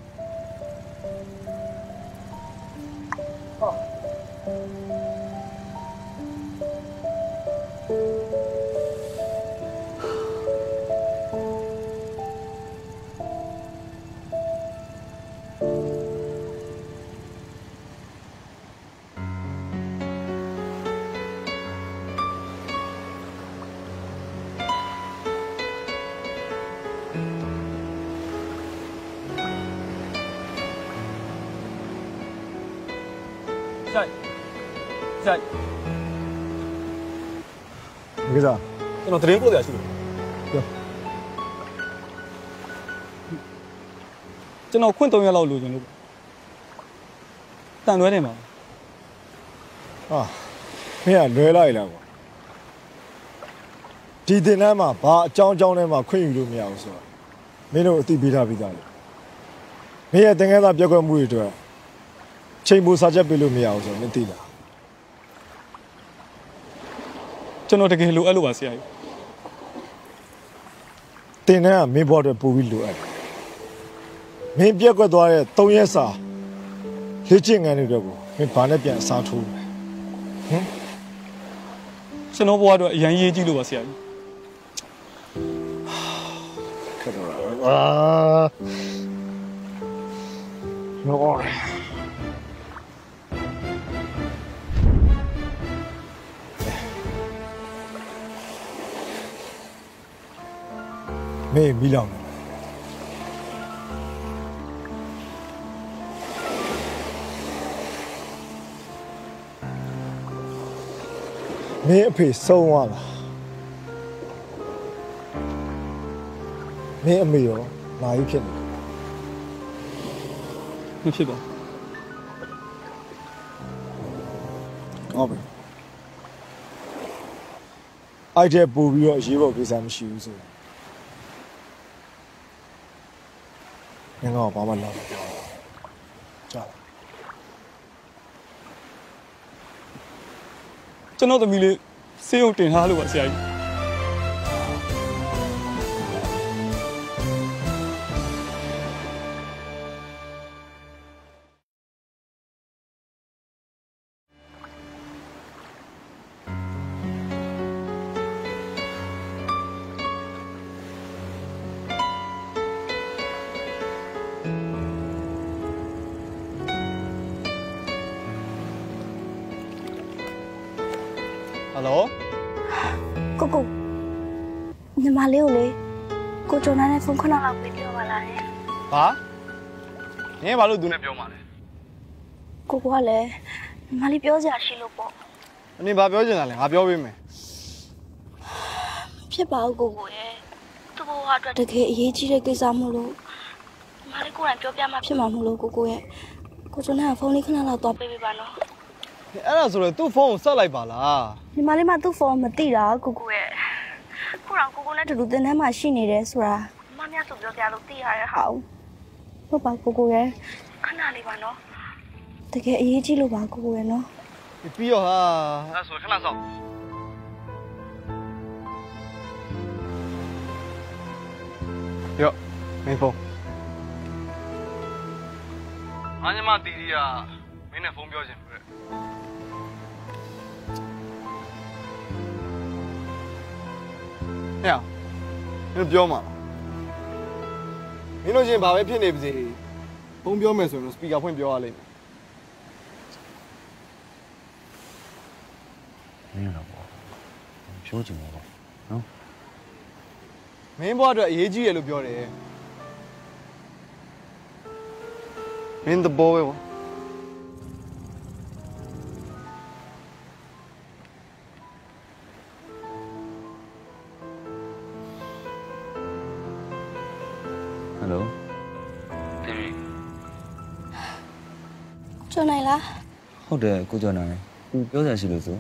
ဆိုင်
ဒီစား
ကျွန်တော်တရင်ပို့ရရှိတယ်ကျွန်တော်ခွင့်သုံးရက်လောက်လိုချင်လို့တန်လွဲနေမှာ
ဟာမင်းကလွဲလိုက်လားကွာဒီတင်တန်းမှာဘာအကြောင်းအကြောင်းနဲ့မှခွင့်ယူလို့မရဘူးဆိုတော့မင်းတို့အသိပေးထားပြီးသားလေမင်းရဲ့တင်ငယ်သားပြောက်ကွက်မှုတွေအတွက်ချိန်မိုးစာချက်ပေးလို့မရဘူးဆိုတော့မင်းသိလား
ကျွန်တော်တကယ်လိုအပ်လို့ပါဆရာကြီး
တင်တန်းကမင်းဘောအတွက်ပို့ပြီးလိုအပ်တယ်မင်းပြက်ကွက်သွားတဲ့သုံးရက်စာလေ့ကျင့်ငန်းတွေတော့ကိုမင်းဘာနဲ့ပြန်အစားထိုးလဲဟမ်
ကျွန်တော်ဘဝအတွက်အရင်ရေးကြည့်လို့ပါဆရာကြီး
ခက်တော့အာနော်မင်းမီးလောင်မင်းအဖေဆုံးသွားလားမင်းအမေရောလာကြီးဖြစ်နေ
မဖြစ်ပါ
ဟုတ်ပြီအဲ့တဲ့ပို့ပြီးတော့အရေးပေါ်ကိစ္စမရှိဘူးဆိုငါကဘာမှလာမပြောကြာ
ကျွန်တော်သမီးလေးစေးုံတင်ထားလို့ပါဆရာကြီးဟယ်လို
ကိုကိုညီမလေးကိုလေကိုကျော်နိုင်နဲ့ဖုန်းခဏလောက်ပေးပြောပါလား
။ဘာ။နင်ဘာလို့သူနဲ့ပြောမှာလဲ
ကိုကိုကလည်းမလေးပြောစရာရှိလို့ပေါ့
အနေဘာပြောချင်တာလဲငါပြောပေးမယ်
ဖြစ်ပါဦးကိုကိုရဲ့သူ့ဘဝအတွက်တကယ်အရေးကြီးတဲ့ကိစ္စမို့လို့မလေးကိုယ်တိုင်ပြောပြမှဖြစ်မှာမို့လို့ကိုကိုရဲ့ကိုကျွန်တော်ကဖုန်းလေးခဏလောက်သွားပေးပေးပါနော်
အဲ့ဒါဆိုတော့သူ့ဖုန်းကိုဆက်လိုက်ပါလား
ညီမလေးမသူ့ဖုန်းမသိတာကိုကိုရဲ့ခုတော့ကိုကိုနဲ့တူတူတင်ထဲမှာရှိနေတယ်ဆိုတာမမဆိုပြောပြလို့သိရတဲ့ဟာဟုတ်ပါကိုကိုရဲ့ခဏလေးပါနော်တကယ်အရေးကြီးလို့ပါကိုကိုရဲ့နော်
ပြီးတော့ဟာအဲ့ဆိုခဏစောင့်ရောမင်းဖုန်းအညီမတီတီကမင်းနဲ့ဖုန်းပြောချင်လို့တဲ့ဟဲ့မင်းပြောမှာမင်းတို့ချင်းဘာပဲဖြစ်နေပါစေဖုန်းပြောမယ်ဆိုရင်စပီကာဖွင့်ပြောရလိမ့်မယ်
မင်းတော့ပေါ့ဖြိုးချင်တော့ပေါ့နော်
မင်းဘွားအတွက်အရေးကြီးရလို့ပြောတယ်မင်းတဘောပဲပေါ့
ဟယ်လို
ကျွန်းနိုင်လား
ဟုတ်တယ်ကိုကျော်နိုင်ကိုပြောစရာရှိလို့ဆို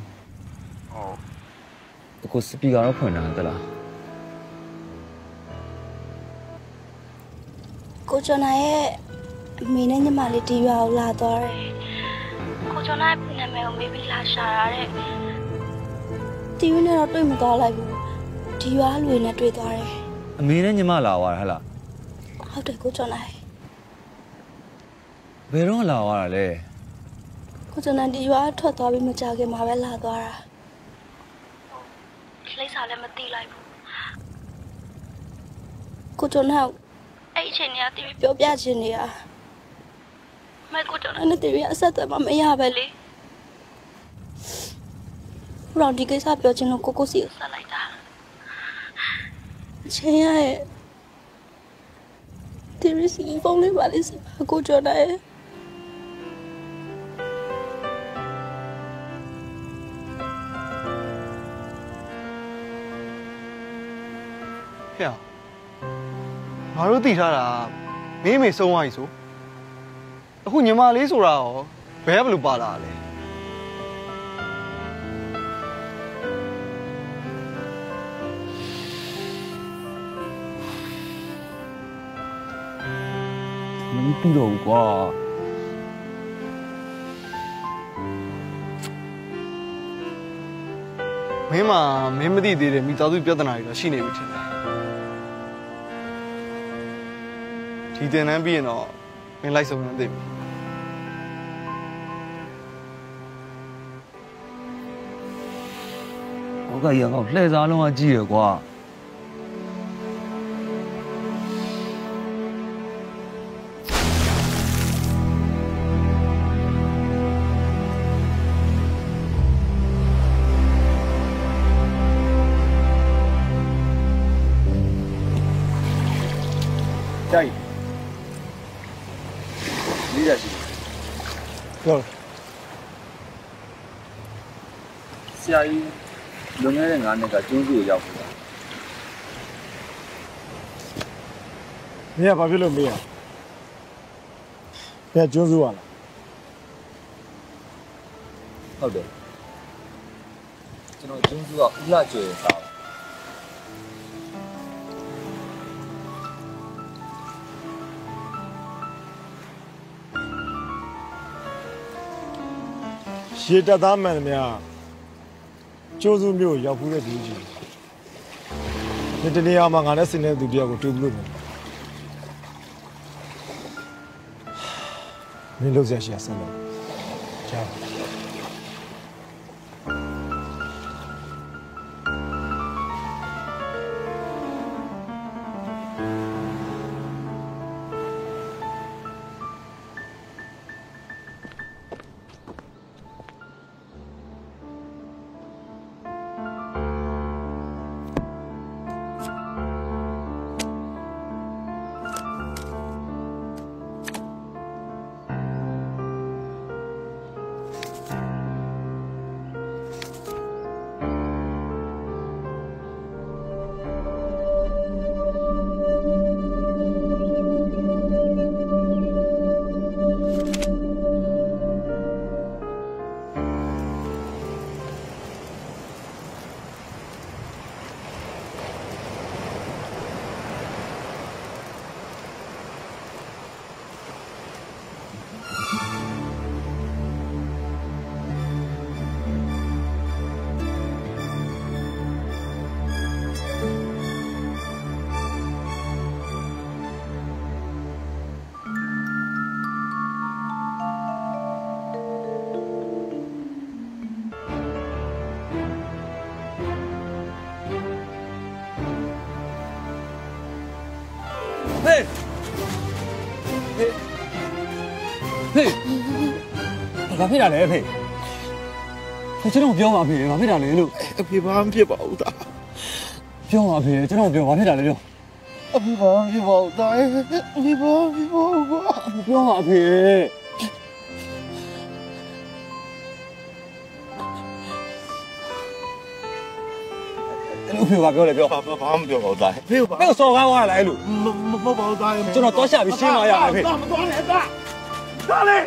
ဟုတ်ကိုစပီကာတော့ဖွင့်တာတလား
ကိုကျွန်းနိုင်ရဲ့အမေနဲ့ညီမလေးဒီရွာကိုလာသွားတယ်ကိုကျွန်းနိုင်နာမည်ကိုမေးပြီးလာရှာရတဲ့တီဗီနဲ့တော့တွေ့မသွားလိုက်ဘူးဒီရွာလူတွေနဲ့တွေ့သွားတယ်
အမေနဲ့ညီမလာသွားတာဟဲ့လား
ဟုတ်တယ်ကိုကျွန်းနိုင်
ဘယ်တော့လာသွားတာလဲ
ကိုကျွန်းနိုင်ဒီရွာထွက်သွားပြီးမကြခင်မှာပဲလာသွားတာလိမ့်စာလည်းမသိလိုက်ဘူးကိုကျွန်းနိုင်အဲ့အချိန်ကတီဗီပြောပြချင်နေတာမဲကိုကျွန်းနိုင်နဲ့တီဗီအဆက်အသွယ်မမရပဲလေဘရောင်ဒီကိစ္စပြောချင်လို့ကိုကိုစီကိုဆက်လိုက်တာအချိန်ရဲ့တီဗီစီဖုန်းလေးပါလေးစပါကိုကျွန်းနိုင်
ဟဲ့ငါတို့သိထားတာမင်းမေဆုံးသွားပြီဆိုအခုညီမလေးဆိုတာရောဘယ်ဘလို့ပါလာလဲ
မင်းပြီးတော့ကွာ
မင်းမမင်းမသိသေးတဲ့မိသားစုပြဿနာတွေတော့ရှိနေပြီထင်တယ်ဒီတင်တန်းပြီးရင်တော့မင်းလိုက်ဆုံးနေသိပြီ
ဟောကရအောင်လှည့်စားလုံးကကြည့်ရကွာ
တိုက်လေးရရှိဟုတ်ဆရာကြီးလွန်ခဲ့တဲ့ငါးနှစ်ကကျွန်းစုကိုရောက်ပြီလားမင်းကဘာဖြစ်လို့မေးရဘယ်ကျွန်းစုရလားဟုတ်တယ်ကျွန်တော်ကျွန်းစုကဦးလာကျွေစားရေတသားမှန်သမျှကျိုးစုမျိုးရောက်ဖူးတဲ့သူကြီးဒီတနေရာမှာငါနဲ့ဆင်းတဲ့သူတယောက်ကိုတွေ့လို့မင်းလို့ဆရာရှိရဆန်းတော့ကြား
က
ဖေးဖေးဘာဖြစ်တာလဲဖေးကျွန်တော်ပြောပါဖေးဘာဖြစ်တာလဲလို့အဖေဘာမှဖြစ်ပါဘူးသားပြောပါဖေးကျွန်တော်ပြောဘာဖြစ်တာလဲပြောအဖေဘာမှဖြစ်ပါဘူးသားအဖေဘာမှဖြစ်ပါဘူးကွာပြောပါဖေးအဖေဘာပြောလဲပြောဘာဘာမှမပြောပါဘူးသားဖေးဘာဖေးစော်ကားသွားလိုက်လို့မမဟုတ်ပါဘူးသားကျွန်တော်တော့ရှာပြီးရှင်းပါရမယ်ဖေးမတော်နဲ့သားသားလေ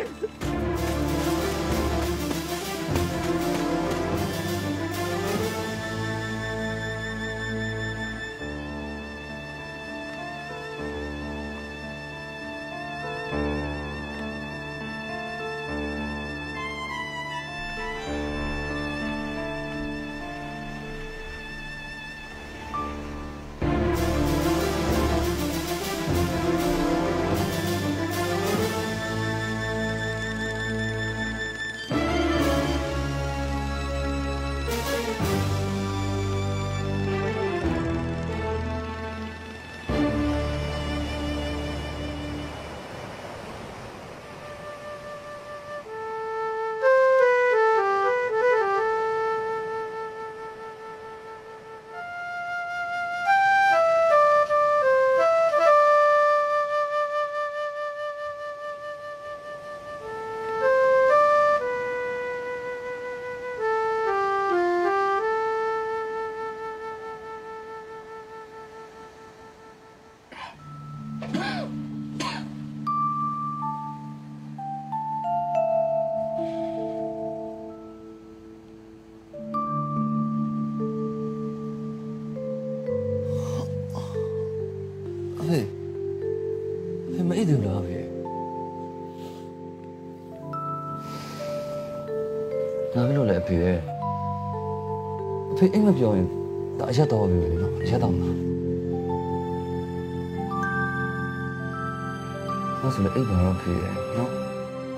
မအိပ်တယ်လားဖေ။ဒါပဲလို့လည်းအဖေရဲ့အဖေအိမ်မပြောရင်ဒါအရက်တော့ပြီလေနော်အရက်တော့မှာ။ဒါဆိုလည်းအိမ်ပါတော့ဖေရဲ့နော်။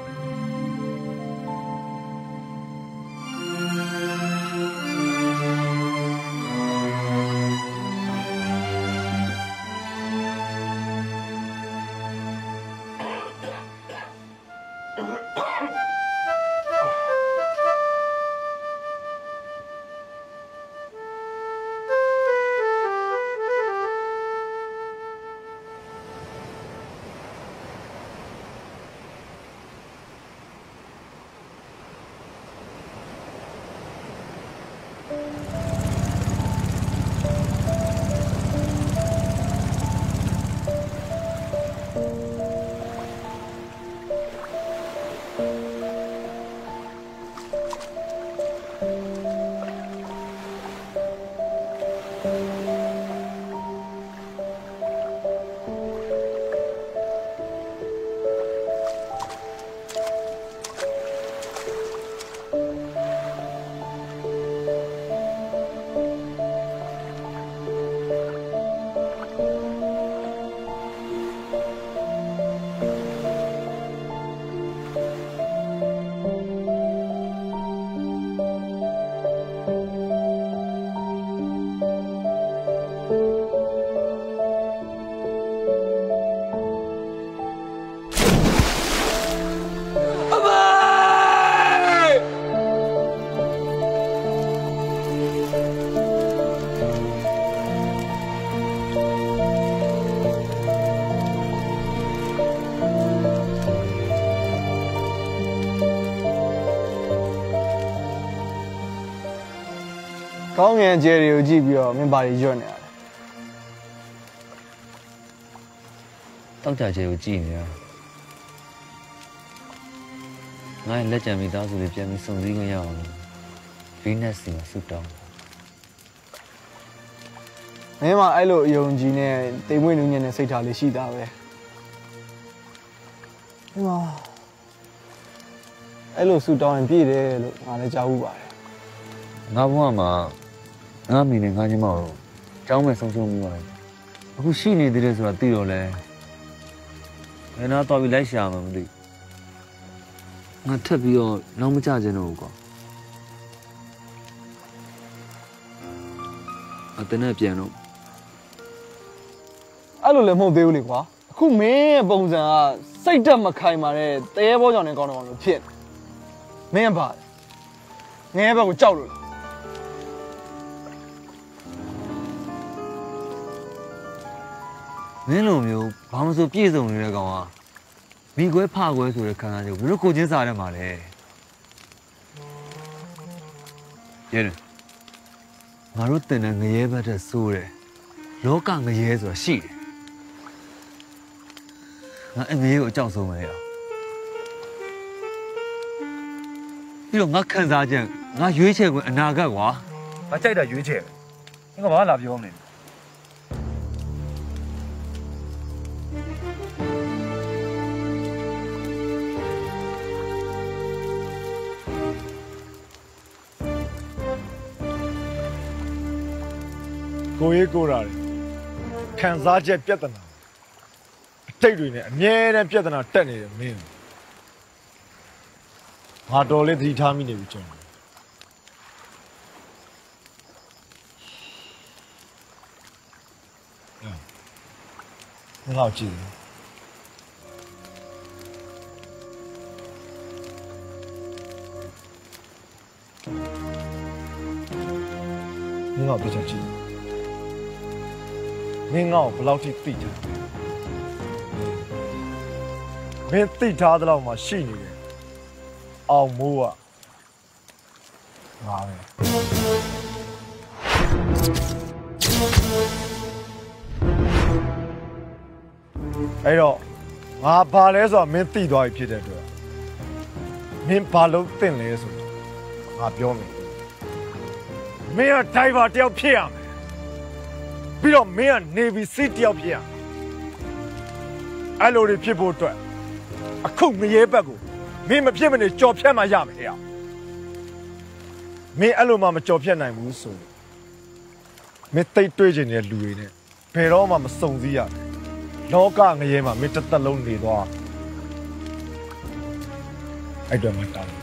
ကောင်းငင်ကျဲတွေကိုကြည့်ပြီးတော့မင်းပါရီရွတ်နေရတယ်တောက်ကြကျဲကိုကြည့်နေရငါ့လက်ကြံမိသားစုတွေပြန်ပြီးစုံစည်းခွင့်ရအောင်ဗီနက်စ်စီမှာဆူတောင်းမင်းမအဲ့လိုအယုံကြည်နဲ့တိမ်မွေ့နူးညံ့တဲ့စိတ်ထားလေးရှိတာပဲမင်းမအဲ့လိုဆူတောင်းရင်ပြည့်တယ်လို့ငါလည်းကြားဘူးပါတယ်ငါဘဝမှာငါမိနဲ့ငါညီမတို့ကျောင်းမဲ့ဆုံးရှုံးမှုပါတယ်အခုရှိနေသေးတယ်ဆိုတာသိတော့လဲဘယ်နာတော့ပြီးလိုက်ရှာမှမသိငါထပ်ပြီးတော့နောက်မကြခြင်းတော့ဘူးကွာအတနဲ့ပြန်တော့
အဲ့လိုလည်းမဟုတ်သေးဘူးလေကွာအခုမင်းရဲ့ပုံစံကစိတ်တက်မခိုင်ပါနဲ့တဲဘောကြောင့်လည်းကောင်းတော့လို့ဖြစ်မင်းကဘာငဲဘက်ကိုကြောက်လို့
မင်းလိုမျိုးဘာမှမဆိုပြည့်စုံနေတဲ့ကောင်ကမိခွဲဖခွဲဆိုတဲ့ခံစားချက်ဘယ်လိုကိုချင်းစားရမှာလဲရဲတယ်ငါတို့တင်တဲ့ငရဲဘက်တဲ့ဆိုးတယ်လောကငရဲဆိုတာရှိတယ်ငါအငရဲကိုအကြောက်ဆုံးပဲရပြီးတော့ငါခံစားချက်ငါရွေးချယ်ခွင့်အနာဂတ်ကွာငါကြိုက်တာရွေးချယ်ငါဘာလာပြောမလဲ
ကိုရေးကိုရတယ်ခံစားချက်ပြဿနာအတိတ်တွေနဲ့အမြဲတမ်းပြဿနာတက်နေတယ်မင်းငါတော်လေးသတိထားမိနေပြီကျွန်တော်ငါ့ကိုကြည့်ငါ့ကိုကြည့်ကြည့်မင်းငါ့ကိုဘယ်လောက်ထိသိထားမင်းသိထားတဲ့လောက်မှရှိနေတယ်အောင်မိုးကငါပဲအဲ့တော့ငါဘာလဲဆိုတော့မင်းသိသွားပြီဖြစ်တဲ့အတွက်မင်းဘာလို့သင့်လဲဆိုတော့ငါပြောမယ်မင်းကဒိုင်ဗာတယောက်ဖြစ်ရမယ်ပြီးတော့မင်းကနေဗီစီတယောက်ဖြစ်ရအဲ့လိုတွေဖြစ်ဖို့အတွက်အခုငရဲဘက်ကိုမင်းမဖြစ်မနေကြော်ဖြတ်မှရမယ်ဟဲ့မင်းအဲ့လိုမှမကြော်ဖြတ်နိုင်ဘူးဆိုမင်းတိတ်တွေးချင်တဲ့လူတွေနဲ့ဘယ်တော့မှမစုံစည်းရဘူးလောကငရဲမှာမင်းတစ်သက်လုံးနေသွားအဲ့တော့မှတောင်း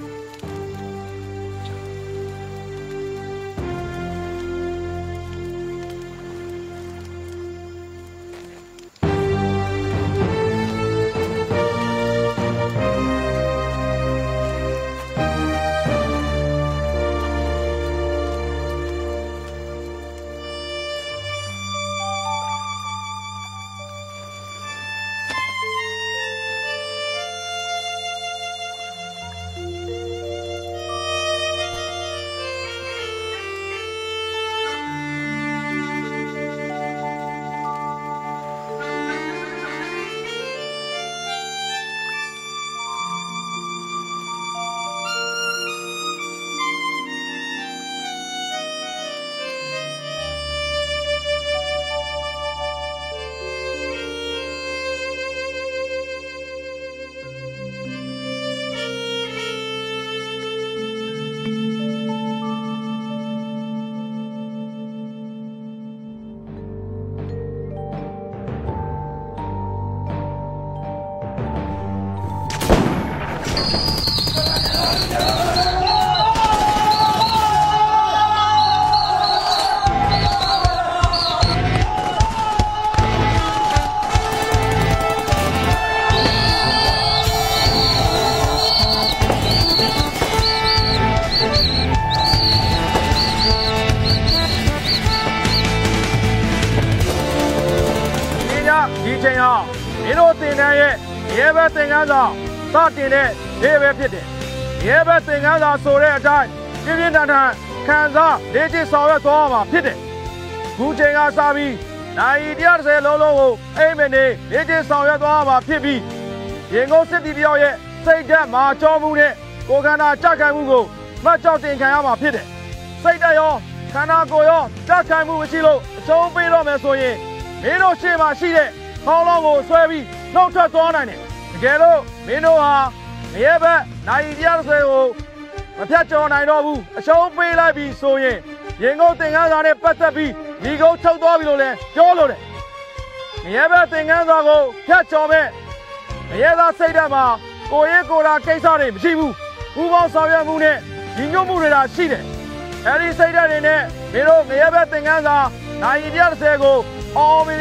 ရဲဘက်သင်္ကန်းစာစတင်တဲ့နေ့ပဲဖြစ်တယ်ရဲဘက်သင်္ကန်းစာဆိုတဲ့အတိုင်းပြင်းပြင်းထန်ထန်ခံစားလေ့ကျင့်ဆောင်ရွက်သွားမှာဖြစ်တယ်ခုချိန်ကစပြီးနိုင်one hundred thirtyလုံးလုံးကိုအိမ်မနေလေ့ကျင့်ဆောင်ရွက်သွားမှာဖြစ်ပြီးရင်ကုန်စစ်တီတယောက်ရဲ့စိတ်ဓာတ်မှာကြောမှုနဲ့ကိုယ်ခန္ဓာကြက်ခံမှုကိုမှတ်ကြောက်တင်ခံရမှာဖြစ်တယ်စိတ်ဓာတ်ရောခန္ဓာကိုယ်ရောကြက်ခံမှုမရှိလို့အဆုံးပေးတော့မယ်ဆိုရင်မင်းတို့ရှေ့မှာရှိတဲ့ခေါင်းလုံးကိုဆွဲပြီးနှုတ်ထွက်သွားနိုင်တယ်တကယ်လို့မင်းတို့ဟာနေရဘက်နိုင်one hundred thirtyကိုမဖြတ်ကျော်နိုင်တော့ဘူးအရှုံးပေးလိုက်ပြီဆိုရင်ရင်ကုန်သင်္ကန်းစာနဲ့ပတ်သက်ပြီးမိကုန်းထုတ်သွားပြီလို့လည်းပြောလို့တယ်နေရဘက်သင်္ကန်းစာကိုဖြတ်ကျော်မဲ့နေရသားစိတ်ဓာတ်မှာကိုရဲကိုရာကိစ္စတွေမရှိဘူးဘူးပေါင်းဆောင်ရွက်မှုနဲ့ညီညွတ်မှုတွေသာရှိတယ်အဲဒီစိတ်ဓာတ်တွေနဲ့မင်းတို့နေရဘက်သင်္ကန်းစာနိုင်one hundred thirtyကိုအောင်မြင်နေတဲ့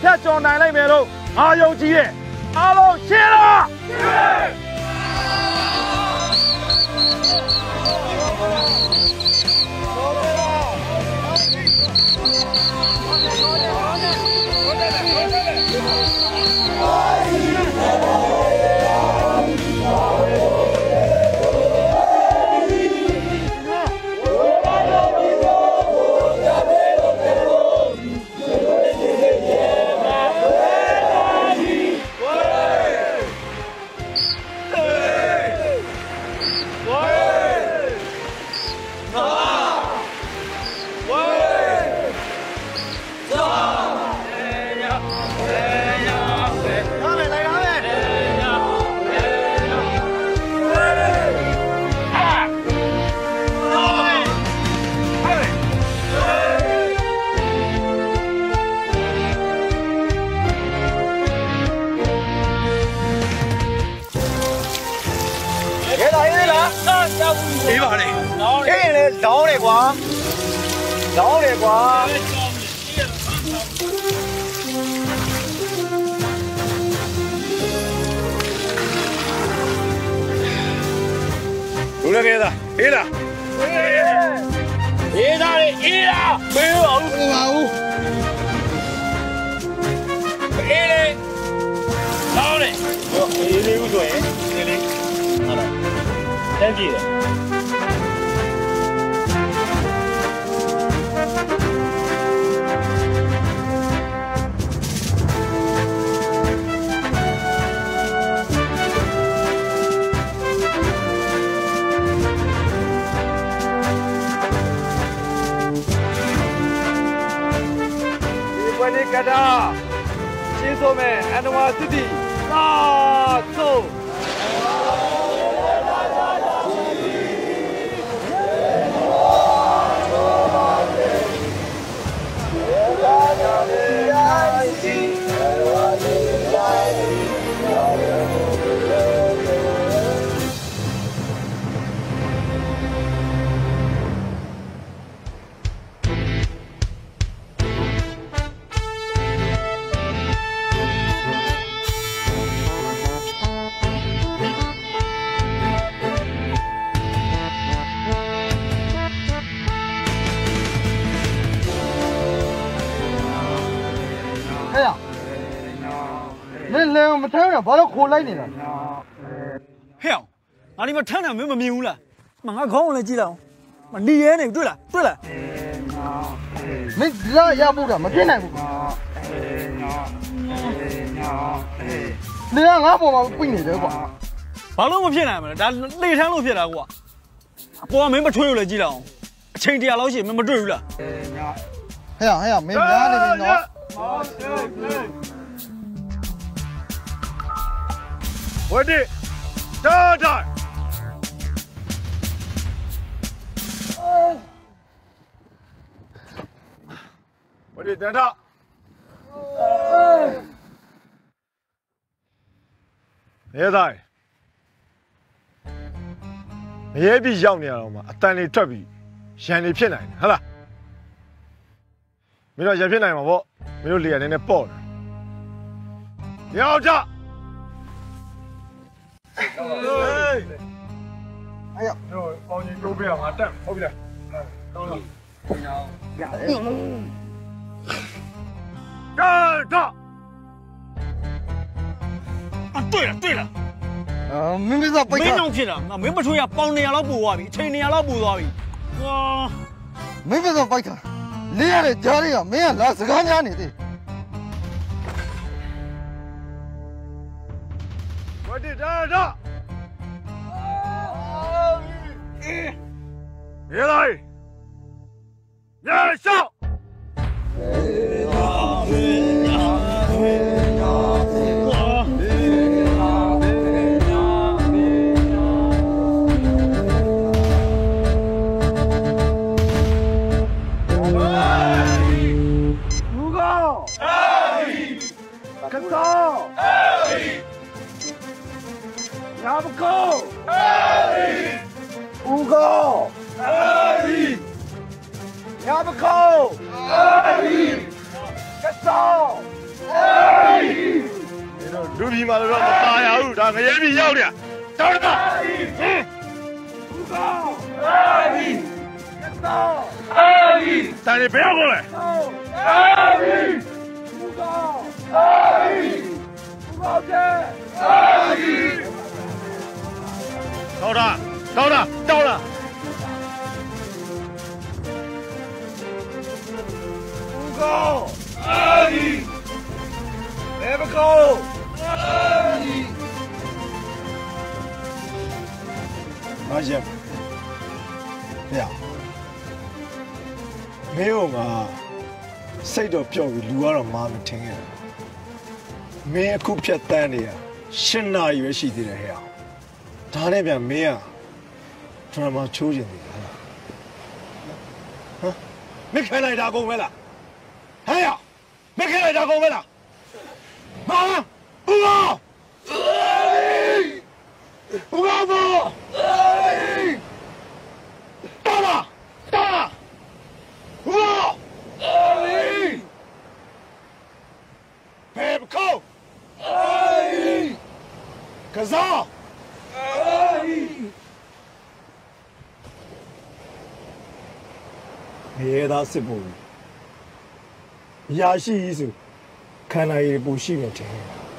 ဖြတ်ကျော်နိုင်လိုက်မယ်လို့ငါယုံကြည်ရဲ့အားလုံးရှင်းလား
အေးပါလေအေးလေလောင်းတယ်ကွာလောင်းတယ်ကွာဘူးလည်းကဲသားအေးလားအေးသားလေအေးလားမေးပါဦးမေးပါဦးအေးလေလောင်းတယ်အေးလေးဦးဆိုရင်အေးလေးဟုတ်လားတန်းကြည့်တယ်ကတာရှင်းဆိုမယ်အန်နဝါစစ်တီသာဆိုမထမ်းတာဘာလို့ခိုးလိုက်နေတာဟဲ့ငါဒီမှာထမ်းတာမင်းမမြင်ဘူးလားမငါခေါင်းကိုလည်းကြည့်လိုက်အောင်မနီရဲနေတွေ့လားတွေ့လားမင်းလာရဖို့တာမဖြစ်နိုင်ဘူးနေကငါပေါ်မှာပြိနေတယ်ကွာဘာလို့မဖြစ်နိုင်မလဲဒါလေထမ်းလို့ဖြစ်တာကွာအပေါ်ကမင်းမထွေးလို့လည်းကြည့်လိုက်အောင်အချိန်တရာလောက်ရှိရင်မင်းမတွေ့ဘူးလားဟဲ့ဟဲ့မင်းများနေပြီနော်ဝတ်ဒီတာတာဝတ်ဒီတန်တာရဲသားမရဲပြီးရောက်နေရတော့မှအတန်လေးထွက်ပြီးရန်လေးဖြစ်နိုင်တယ်ဟုတ်လားမင်းတို့ရန်ဖြစ်နိုင်မှာပေါ့မင်းတို့လေရနေနဲ့ပေါ့တယ်ယောက်ျား哎呀，我帮你周边嘛，站后边，等等，站着。啊，对了对了，啊，明明是没弄ผิด啊，那没不出呀，帮你老补啊比，吹你老补啊比，哇，没不是白看，你那家里啊，没人来是干家你的。我的站着。别来！别笑！五个！哎！跟走！哎！压不够！哎！五个！哎！压不够！哎！跟走！哎！
လူပြည်မှာတော့မပါရဘူးဒါငရဲပြည်ရောက်တယ်တောင်းတာဟင်းဘူးကောအာဘီတော့အာဘီတာနေဘယ်ရောက်လဲအာဘီဘူးကောအာဘီဘူးကောကျအာဘီတောင်းတာတောင်းတာတောင်းတာဘူးကောအာဘီဘယ်မကောအာဘီမရဘူးဟဲ့မင်းတို့ကစိတ်တော့ပျော့ပြီးလူကတော့မာမထင်ခဲ့တယ်မင်းအခုဖြတ်တန်းနေရရှင်းနာရွယ်ရှိသေးတယ်ဟဲ့ဒါနဲ့ပြန်မင်းကဒရမာချိုးကျင်သေးတယ်ဟမ်မင်းခဲလိုက်တာကုန်ပဲလားဟဲ့မင်းခဲလိုက်တာကုန်ပဲလားမာဘူကောဘူကောဘူတာလာတာလာဘူကောဘယ်ကောကစားရဲသားစစ်ဖို့ရာရှိဆိုခန္ဓာရည်ပူရှိနေတယ်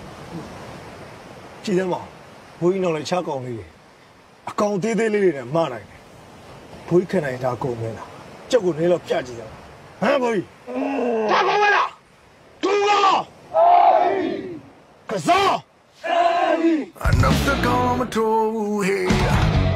ကြည့်တယ်မဘိုးကြီးနောက်လည်းချကောင်းလေးအကောင်သေးသေးလေးတွေနဲ့မနိုင်တယ်ဘိုးကြီးခန္ဓာရည်ဒါကုန်မဲလားကြောက်ကိုနေတော့ပြကြည့်ကြဟမ်ဘိုးကြီးဒါကုန်မဲလားဒူကောကစား I know the come to here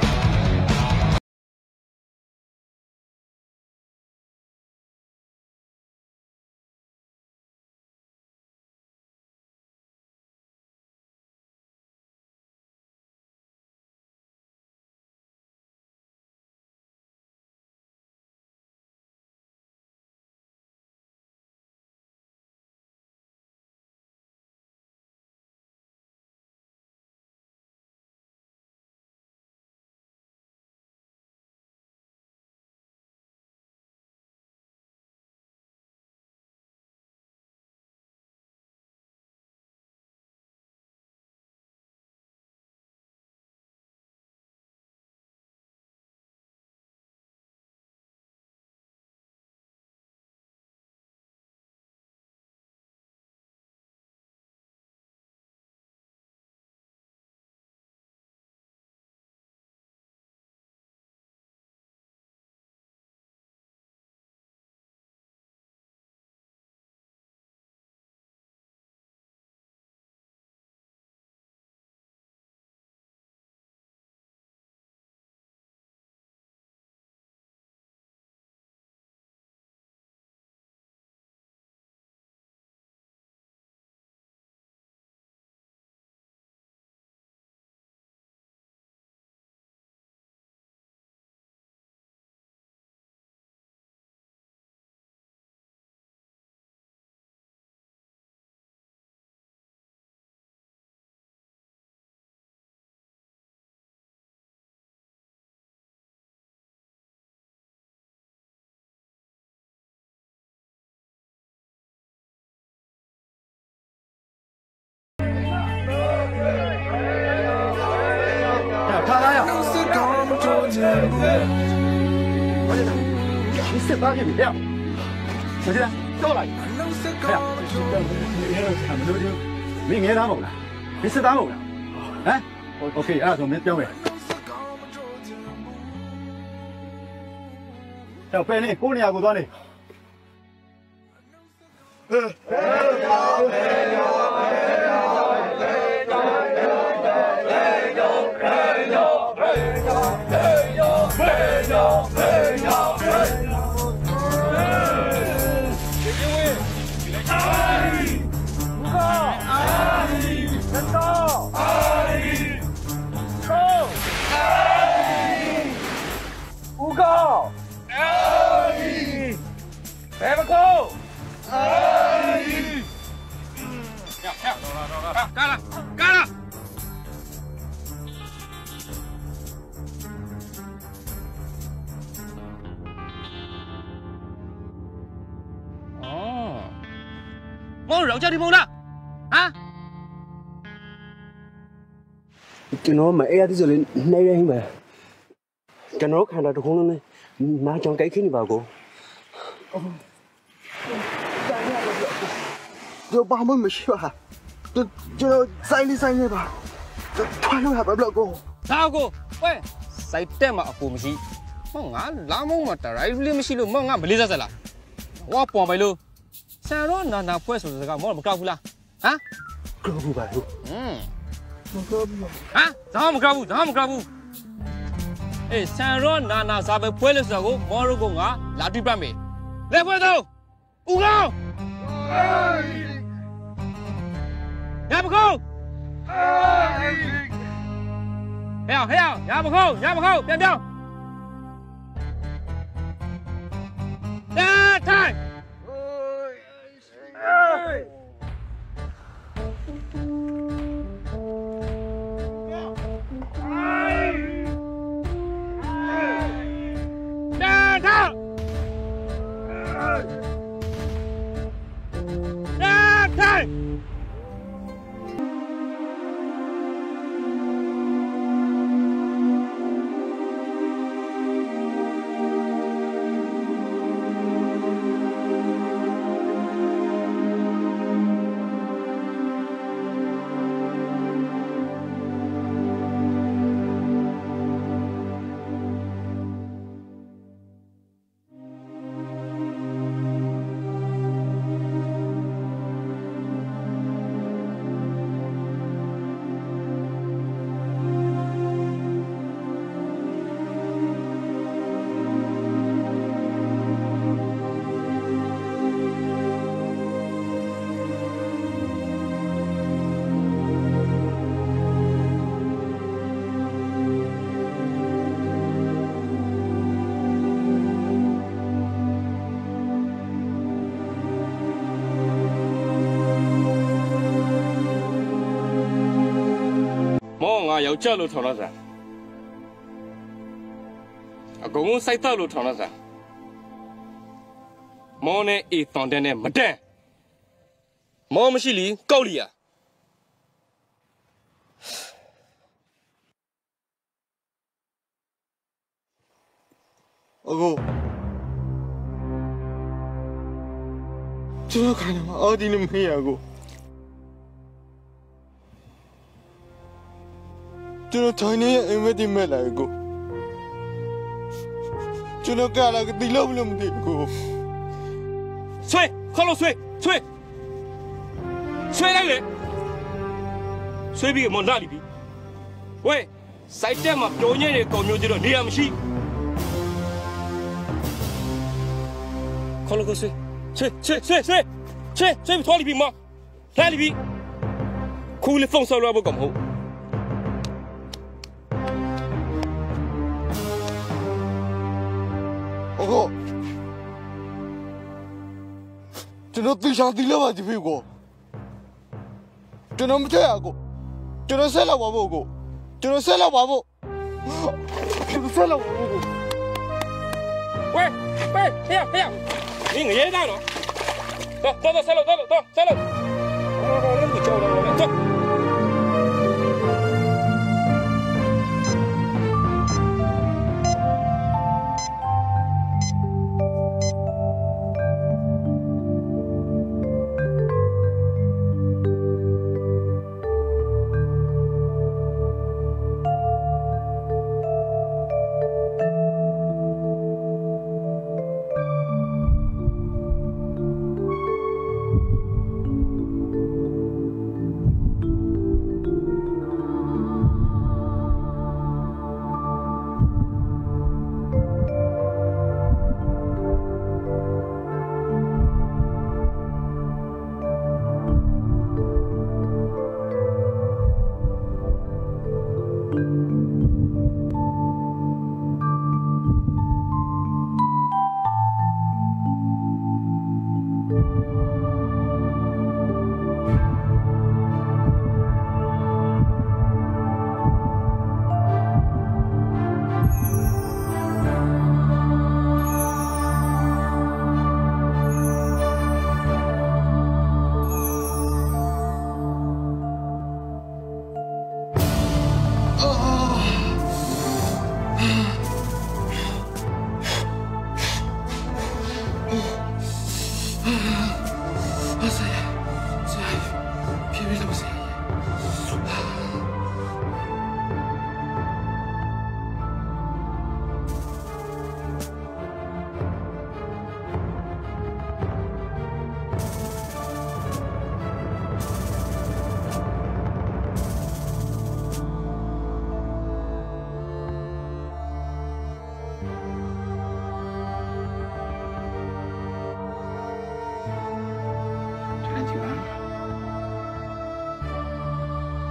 你是哪里的呀？小姐，过来。哎呀，他们都就没眼打我了，没事打我了。哎 ，OK， 啊，从没标位。要背呢，过年过多呢。嗯。干了，干了！哦，我饶家的梦呢？啊？
ကျွန်တော်မအေးရသေးဆိုလေနေရဟင်းပဲကျွန်တော်ခန္ဓာတစ်ခုလုံးနဲ့နားကြောင်ကြိုက်ခင်းနေပါကို就把我们去吧，就就塞里塞里吧，就穿上还不了过。
哪个？喂，塞得嘛不么西？我俺拉么嘛得来里么西路，我俺不理解了。我帮白路，三罗那那不说这个，我不搞不啦？啊？
搞不白路。
嗯。
我搞不。
啊？怎么搞不？怎么搞不？哎，三罗那那啥不不了时候，我如果俺拉对半没，来回头，五个。nhà bác khâu, heo heo, nhà bác khâu, nhà bác khâu, bên đâu, ra thay, ra thay, ra thay.我要叫路ထောင်လာစားအကုန်လုံးစိုက်တော့လို့ထောင်လာစားမောနဲ့အေးတန်တဲ့နဲ့မတန့်မောမရှိလီကောက်လီယာ
အကိုကျွန်တော်ခိုင်းမှာအော်ဒီနေမရကိုကျွန်တော်ထိုင်နေအိမ်မက်ဒီမဲ့လာကိုကျွန်တော်ကလာကတိလို့မလို့မသိကို
ဆွေခေါ်လို့ဆွေဆွေဆွေလိုက်လေဆွေပြီးမနာလီပြီဝေးစိုက်တက်မှာပြုံးညဲ့တဲ့ကောင်မျိုးကြီးတော့နေရာမရှိခေါ်လို့ကိုဆွေဆွေဆွေဆွေဆွေဆွေဆွေထော်လီပြီမလာလီပြီခုလေဖုန်းဆော်ရဖို့ကောင်မဟုတ်
哦，ကျွန်တော်သိချာသိလာပါကြည့်ကိုကျွန်တော်မထရကိုကျွန်တော်ဆက်လာပါဖို့ကိုကျွန်တော်ဆက်လာပါဖို့ကျွန်တော်ဆက်လာပါဖို့
喂喂嘿呀嘿呀你ငရဲသားနော်တော့တော့ဆက်လို့တော့တော့ဆက်လို့ဟောလည်းကြောက်တော့လည်းတော့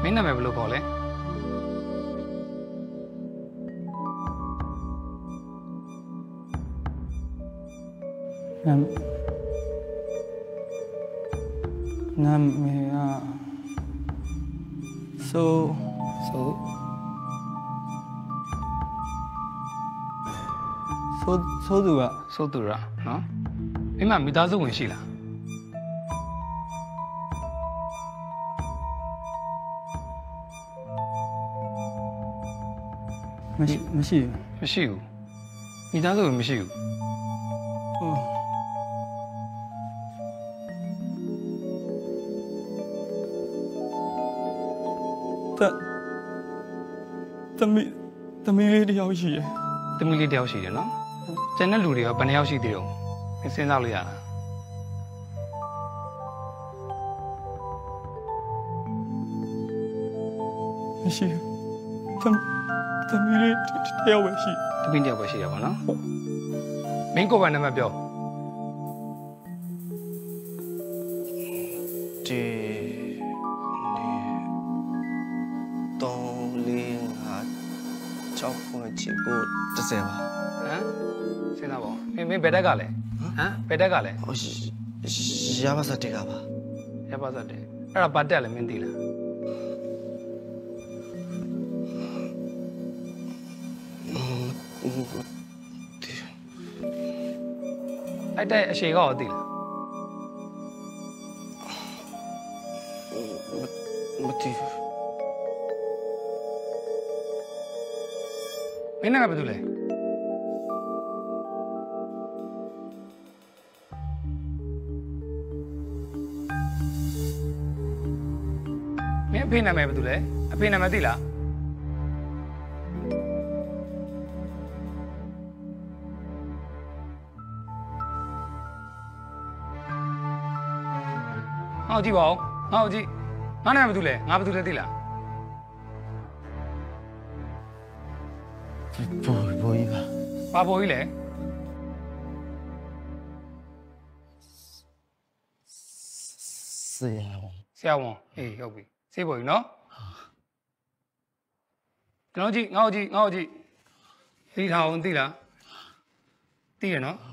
မင်းနာမည်ဘယ်လိုခေါ်လဲ
နာနာမည်ကဆိုဆိုဆိုဆိုသူက
ဆိုသူရာနော်မင်းမမိသားစုဝင်ရှိလား
မရှိမရှိ
မရှိဘူးမိသားစုဝင်မရှိဘူး
ဟုတ်တသမီးသမီးလေးတယောက်ရှိတယ်
သမီးလေးတယောက်ရှိတယ်နော်ကျန်တဲ့လူတွေရောဘယ်နှယောက်ရှိသေးတော့မင်းစဉ်းစားလို့ရလား
မရှိသမသမီးလေးတယောက်ပဲရှိ
သမီးတယောက်ပဲရှိရပါနော်မင်းကိုယ်ပိုင်နံပါတ်ပြော
ဒီတောင်းလေးဟာကြောက်ဖွင့်ချစ်ကိုတစ်စဲပါ
ဟမ်စဉ်းစားပါမင်းမင်းဘယ်တက်ကလဲဟမ်ဘယ်တက်ကလဲ
ရပါစတဲ့ကပါ
ရပါစတဲ့အဲ့ဒါဘာတက်လဲမင်းသိလားအဲ့တဲ့အရှိကောသိလား
မသိ
မင်းနာကဘာလုပ်လဲမင်းအဖေနာမည်ဘာလုပ်လဲအဖေနာမည်သိလားငါ့ကိုကြည့်ပါဦးငါ့ကိုကြည့်ငါနာမည်ဘာလုပ်လဲငါဘာလုပ်လဲသိလား
ဘောဘောကြီးပါ
ဘာဘောကြီးလဲ
ဆရာဝန်
ဆရာဝန်အေးဟုတ်ပြီစေးဘောကြီးနော်ကျွန်တော်ကြည့်ငါ့ကိုကြည့်ငါ့ကိုကြည့်သိထားအောင်သိလားသိရနော်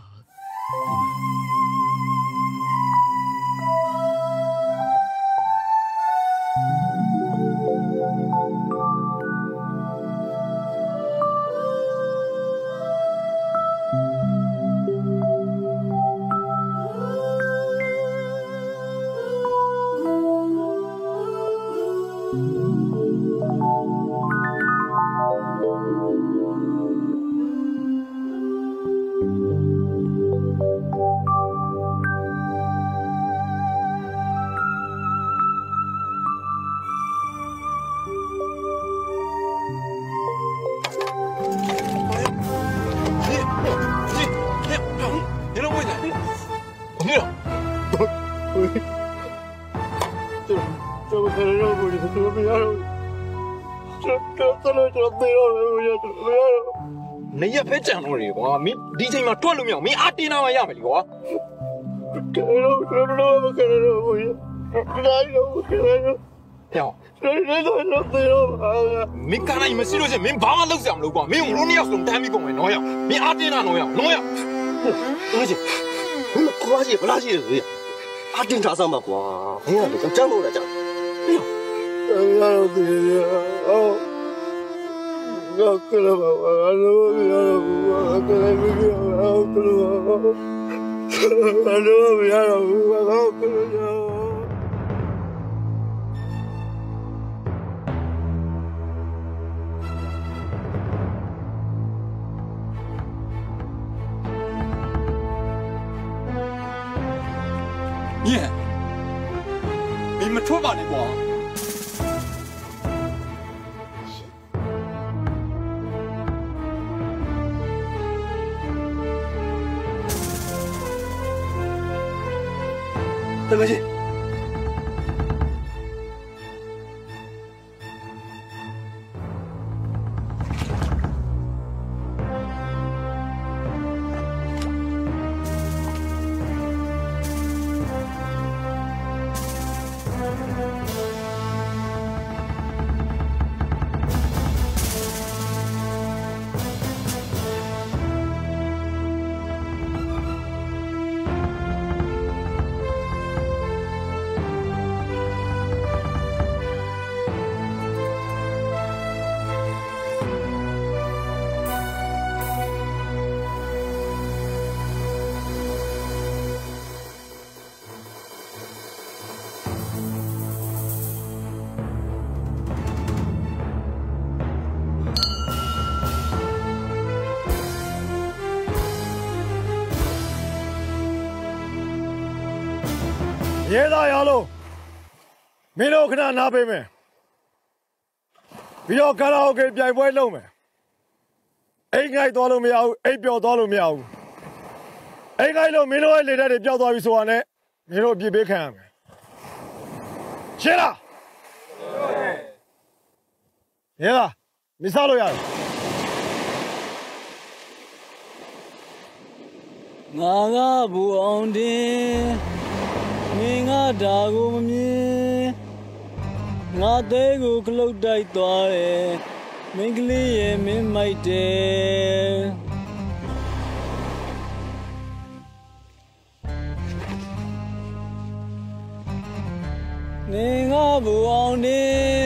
နေရဖဲကြံတော့တယ်ကွာမင်းဒီချိန်မှာတွက်လို့မရအောင်မင်းအားတင်းနာမှရမယ်လေကွာကဲတော့တော့တော့မကရတော့ဘူးဒါရောကရတော့ဟဲ့တော့တော့တော့မင်းကနိုင်မရှိလို့ချင်းမင်းဘာမှလုပ်စရာမလိုကွာမင်းတို့နှစ်ယောက်လုံးတမ်းပြီးကုန်မယ်နော်ရမင်းအားတင်းနာနော်ရနော်ရ
ဟုတ်ချင်ဘယ်ကွာကြီးဘလားကြီးလေအားတင်းထားစမ်းပါကွာမင်းကလည်းကြမ်းလို့လားကြမ်းဟဲ့ရတော့ဒီအော်Gak kenapa aduh biar aku kenapa aku aduh biar aku
Yeah, ini mencoba nih gua.
对不起。
ရဲသားရလို့မင်းတို့ခဏနားပေးမယ်ပြီးတော့ကာလာโอเคပြိုင်ပွဲလုပ်မယ်အိမ်ငိုက်သွားလို့မရဘူးအိမ်ပျော်သွားလို့မရဘူးအိမ်ငိုက်လို့မင်းတို့ရဲ့လေတက်တွေပျောက်သွားပြီဆိုတာနဲ့မင်းတို့အပြစ်ပေးခံရမယ်ရှင်းလားရဲသားမစားလို့ရတယ်
ငါကဘူအောင်တင်မင်းကဒါကိုမမြင်ငါသေးကိုခလုတ်တိုက်သွားတယ်မင်းကလေးရဲ့မင်းမိုက်တယ်မင်းကဘူအောင်တင်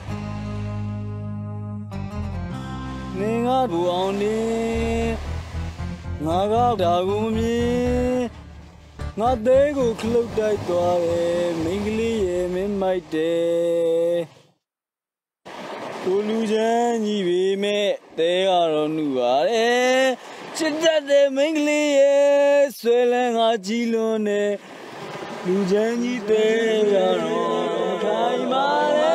မင်းကဘူအောင်တင်ငါကဒါကိုမမြင်ငါသေးကိုခလုတ်တိုက်သွားတယ်မင်းကလေးရဲ့မင်းမိုက်တယ်ကိုလူချမ်းကြီးပေမဲ့တဲကတော့နှူပါတယ်ချစ်တတ်တဲ့မင်းကလေးရဲ့ဆွဲလန်းငါကြီးလွန်တယ်လူချမ်းကြီးတဲကတော့ထိုင်ပါတယ်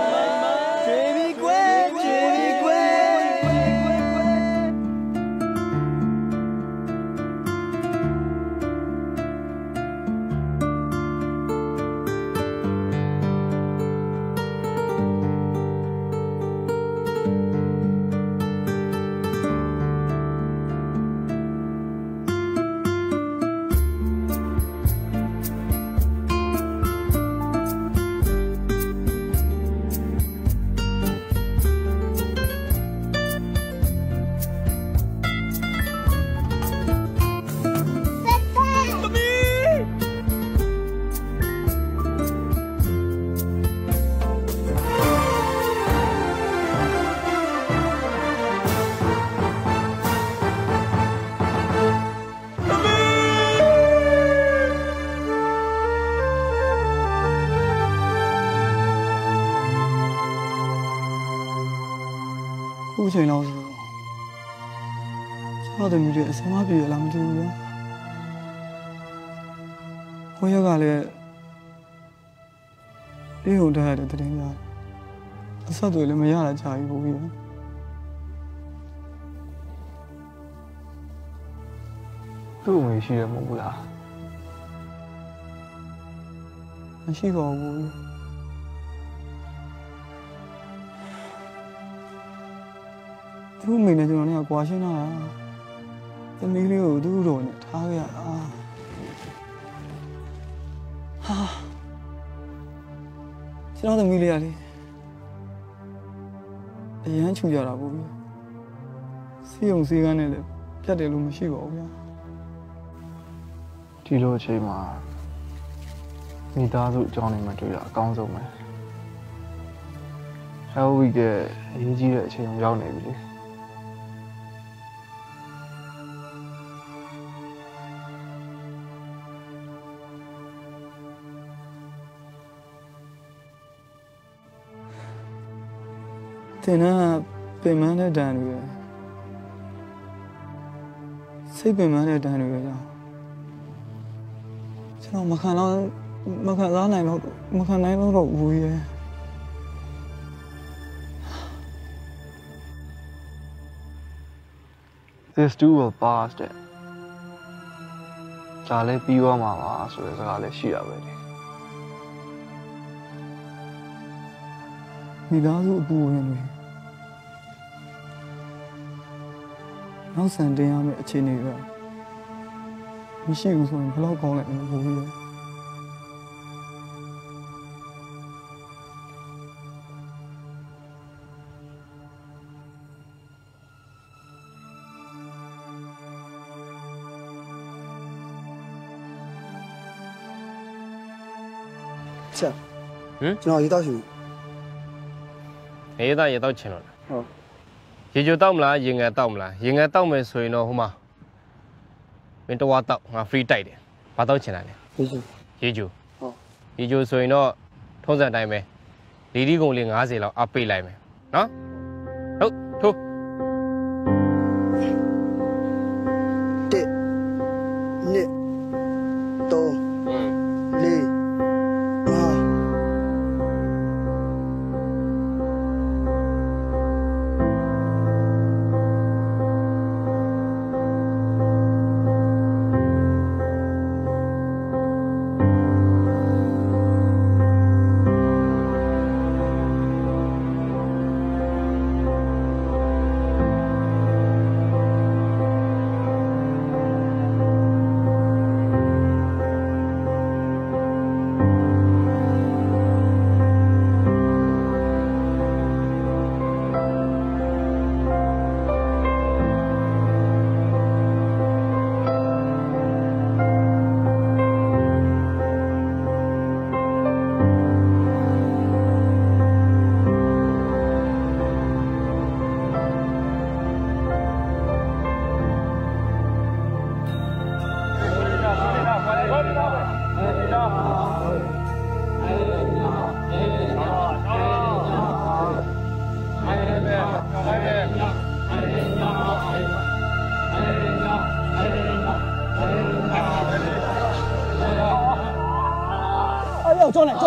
ခုချိန်လောက်ဆိုကျွန်တော်တို့မျိုးတွေအစမပြေလာမသိဘူးလားဘိုးရကလည်းဒီဟိုတက်ရတဲ့တင်ကြအဆက်တွေလည်းမရတာကြာပြီဘိုးကြီးသူ့အမေရှိရမဟုတ်ဘူးလားမရှိပါဘူးသူ့မိနဲ့ကျွန်တော်နဲ့ကွာရှင်းလာတာသမီးလေးကိုသူ့တော်နဲ့ထားခဲ့ရတာဟာကျွန်တော်သမီးလေးကလေအရန်ချူကြတာပေါ့ဗျာစီယုံစီကန်းနဲ့လည်းပြတ်တယ်လို့မရှိပါဘူးဗျာဒီလိုအချိန်မှာမိသားစုအကြောင်းတွေမှတွေ့ရအကောင်းဆုံးပဲဟဲဝီကအရေးကြီးတဲ့အချိန်ရောက်နေပြီလေတင်ကပင်မတဲ့တန်တွေစိတ်ပင်မတဲ့တန်တွေကြောင့်ကျွန်တော်မခံတော့မခံစားနိုင်တော့မခံနိုင်တော့ဘူးရဲ့This too will pass တဲ့ဒါလည်းပြီးသွားမှာပါဆိုတဲ့စကားလည်းရှိရပဲလေမိသားစုအပူဝင်တွေနောက်ဆန်တင်ရမယ့်အခြေအနေကမရှိဘူးဆိုရင်ဘယ်လောက်ကောင်းလဲမဟုတ်ဘူးလေ
ချက်ဟမ်ကျွန်တော်ရေးတော့ရှိ
ရေးတော့ရေးတော့ချင်တော့ဟုတ်ရေကြိုတောက်မလားရေငယ်တောက်မလားရေငယ်တောက်မယ်ဆိုရင်တော့ဟိုမှာမင်းတော့တောက်ငါ free တိုက်တယ်ဘာတောက်ချင်တာလဲရေကြိုရေကြိုဟုတ်ရေကြိုဆိုရင်တော့ထုံးစံတိုင်းပဲလီဒီကုံလေး၅၀လောက်အပ်ပေးလိုက်မယ်နော်ဟုတ်ထိုး
တစ်နှစ်သုံးလေး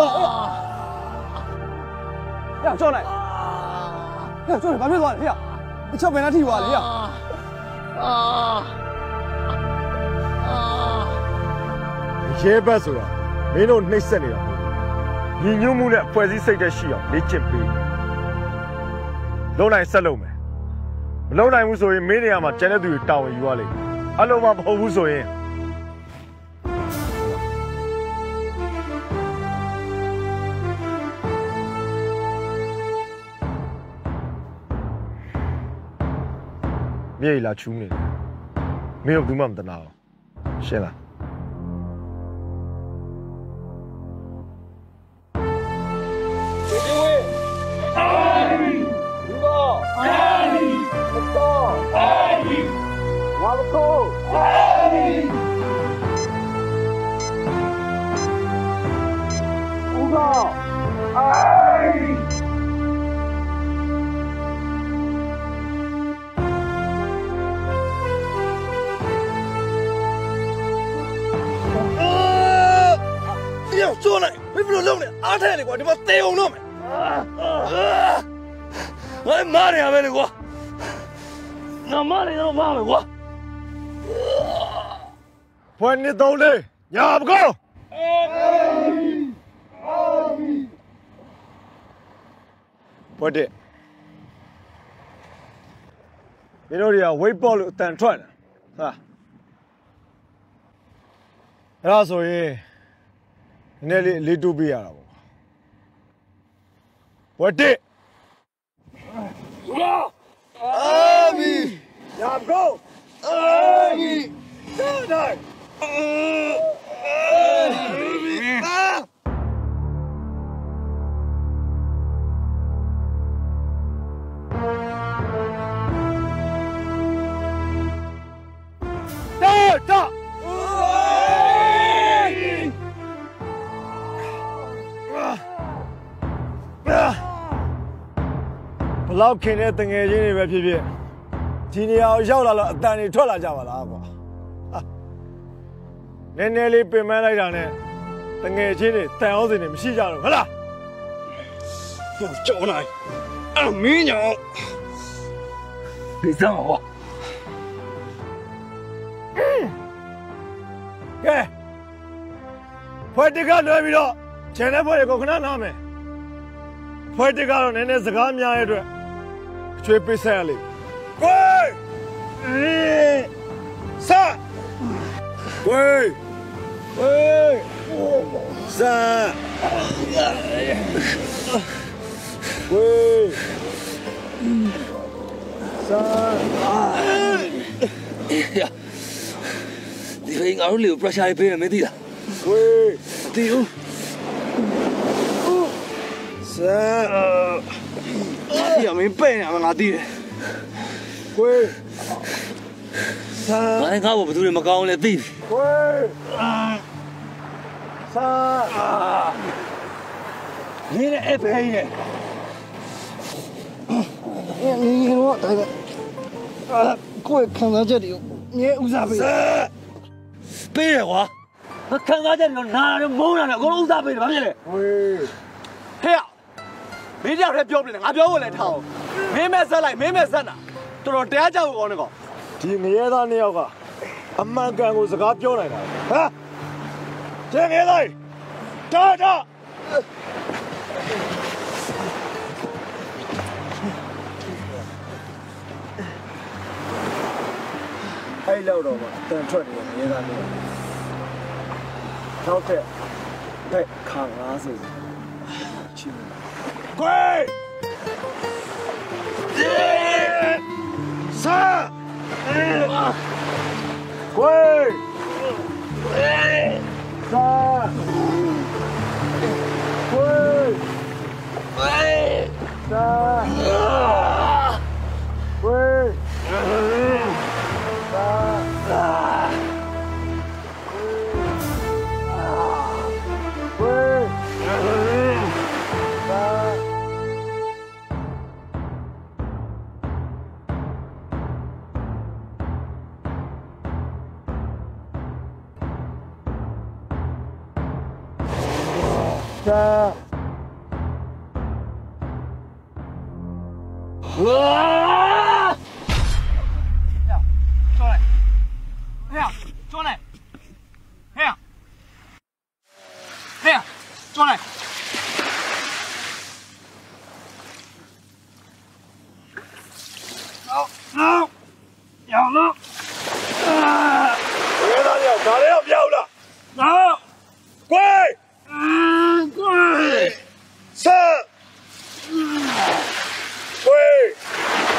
呀，转来！呀，转来，把别转来！呀，你瞧别那踢我了呀！啊
啊！ရဲဘက်ဆိုတာမင်းတို့နှိမ့်ဆက်နေတာမဟုတ်ဘူးညီညွတ်မှုနဲ့ဖွဲ့စည်းစိတ်ဓာတ်ရှိအောင်လေ့ကျင့်ပေးလုံနိုင်ဆက်လုပ်မယ်မလုံနိုင်ဘူးဆိုရင်မင်းနေရာမှာကျန်တဲ့သူတွေတာဝန်ယူရလိမ့်မယ်အလုံးမမဟုတ်ဘူးဆိုရင်မြေလာချူးနေတယ်မင်းတို့ဘူးမှမတနာအောင်ရှင်းလား做来，没不弄的，阿太的我他妈逮我弄没？我妈的呀，没的我，我妈的都妈的我，换你走嘞，伢不够。不对，你说的微暴露单串的，是吧？那所以。那里里都比呀了，我的，阿米，亚狗，阿米，奶奶，啊，打打。လောက်ခင်တဲ့တငယ်ချင်းတွေပဲဖြစ်ဖြစ်ဒီနေရာကိုရောက်လာတော့အတန်တွေထွက်လာကြပါလားကွာနည်းနည်းလေးပင်ပန်းလိုက်တာနဲ့တငယ်ချင်းတွေတန်အောင်စင်တွေမရှိကြတော့ဟုတ်လားကြောက်နိုင်အမင်းညောင်ဒီစမ်းဟောကဲဖွဲ့တကလွယ်ပြီးတော့ခြံတဲ့ဖွဲ့ကိုခဏနားမယ်ဖွဲ့တကတော့နည်းနည်းစကားများရဲ့အတွက်ချွေးပေးဆက်ရလေကိုယ်စားကိုယ်ကိုယ်စားကိုယ်စား
呀，你被俺们留不下一辈人没地了。
喂，
地有。
三，
也没背呢，俺弟。
喂，三，
俺看我不都是么高呢弟。
喂，三，你那一辈呢？
你你跟我大哥，啊，过来看到这里，你为啥背？
背着我，那看到这里拿着蒙上了，我为啥背的？完了。
喂，
嘿呀！မင်းကြောက်တဲ့ပြောပြနေငါပြောဖို့လည်းထားအောင်မင်းမဲ့ဆက်လိုက်မင်းမဲ့ဆက်တာတော်တော်တရားကြောက်ကောင်းနေကော
ဒီငရဲသားနှစ်ယောက်ကအမှန်ကန်ကိုစကားပြောနိုင်တာဟာကျငရဲသားတာတာအဲ့လောက်တော့မှတန်ထွက်နေငရဲသားနှစ်ယောက်နောက်ထပ်ဘက်ခါငါးဆယ်ချင်း贵，三，贵，三，贵，三，贵，三，贵。 三。啊！
抓来！哎呀，抓来！哎呀，哎呀，抓来！走走，要了！啊！
别打掉，打掉漂了！
走，
跪！
嗯，跪！
上！跪！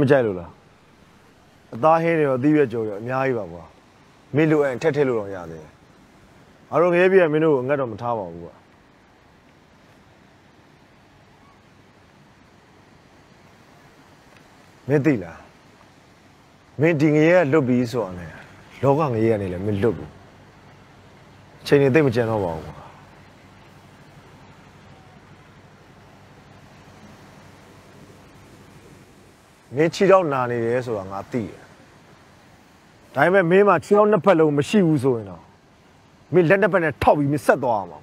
မကြိုက်လို့လားအသားဟင်းတွေရောအသီးရွက်ကြော်ရောအများကြီးပါကွာမင်းလိုအဲ့ထက်ထက်လို့တော့ရတယ်အားလုံးငယ်ပြည့်မင်းတို့အငတ်တော့မထားပါဘူးကွာမင်းသိလားမင်းဒီငရေကလွတ်ပြီးဆိုတာနဲ့လောကငရေကနေလည်းမင်းလွတ်ဘူးချိန်နေသိမကြံတော့ပါဘူးကွာမင်းချီတော့နာနေတယ်ဆိုတာငါသိတယ်ဒါပေမဲ့မင်းမှာချီတော့နှစ်ဖက်လုံးမရှိဘူးဆိုရင်တော့မင်းလက်နှစ်ဖက်နဲ့ထောက်ပြီးမင်းဆက်သွားအောင်ပါ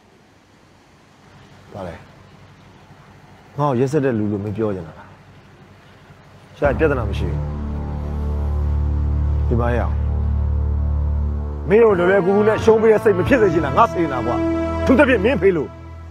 ဘာလဲငါ့ကိုရက်ဆက်တဲ့လူလိုမင်းပြောကြတာလားရှာပြဿနာမရှိဘူးဒီမှာရအောင်မင်းတို့လွယ်လွယ်ကူကူနဲ့ရှုံးပေးတဲ့စိတ်မဖြစ်စေချင်တာငါစိတ်နေတာကွာသူတစ်ပြည့်မင်းဖေးလို့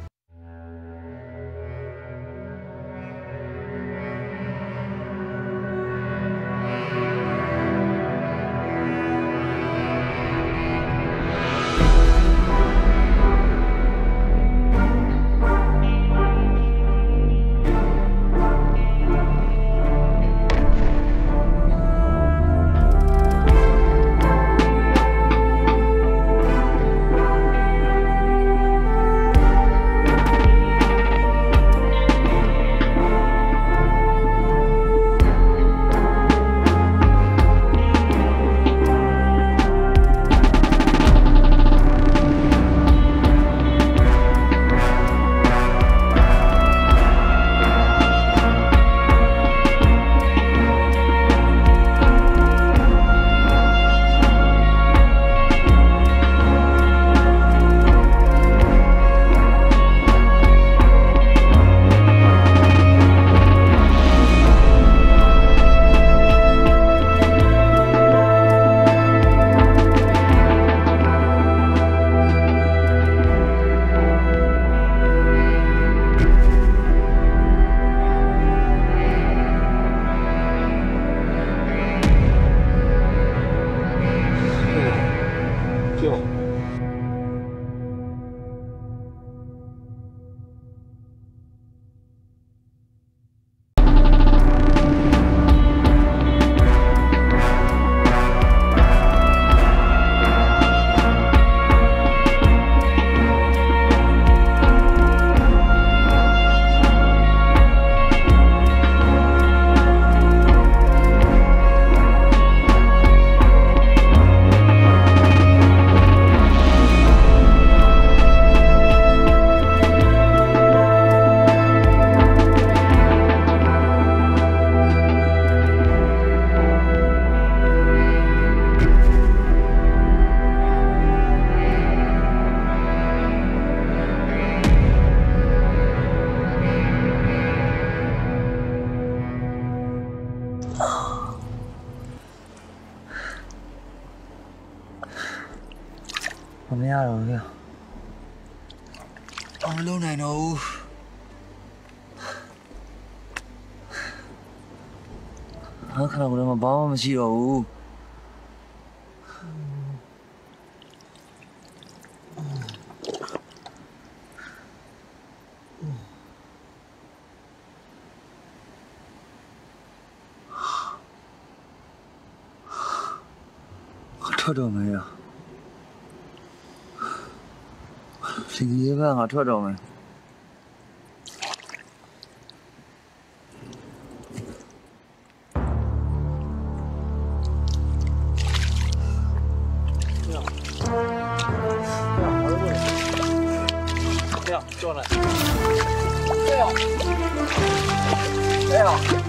မရတော့ဘူးအမလုံးနိုင်တော့ဘူးအခါကတော့ဘာမှမရှိတော့ဘူးထွက်တော့မယ်ရစီရီကငါထွက်တော့မယ်
转来，哎呀，哎呀，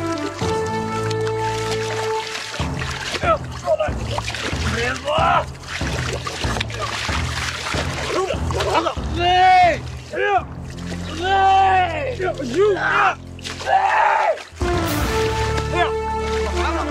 哎呀，过来，别走！走着，我拿着。哎，哎呀，哎，哎呦啊，哎，哎呀，我拿着。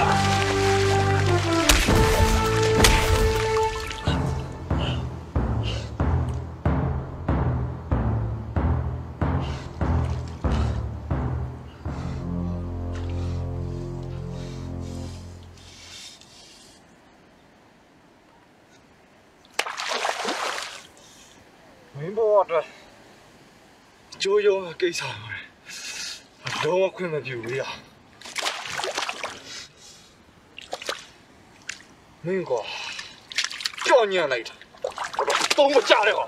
မင်းဘောအတွက်ကြိုးရုံးကိစ္စပဲတော့ခွင့်မပြုဘူးရမင်းကွာကြောက်ညံ့လိုက်တာတော့မကြတဲ့ကောင်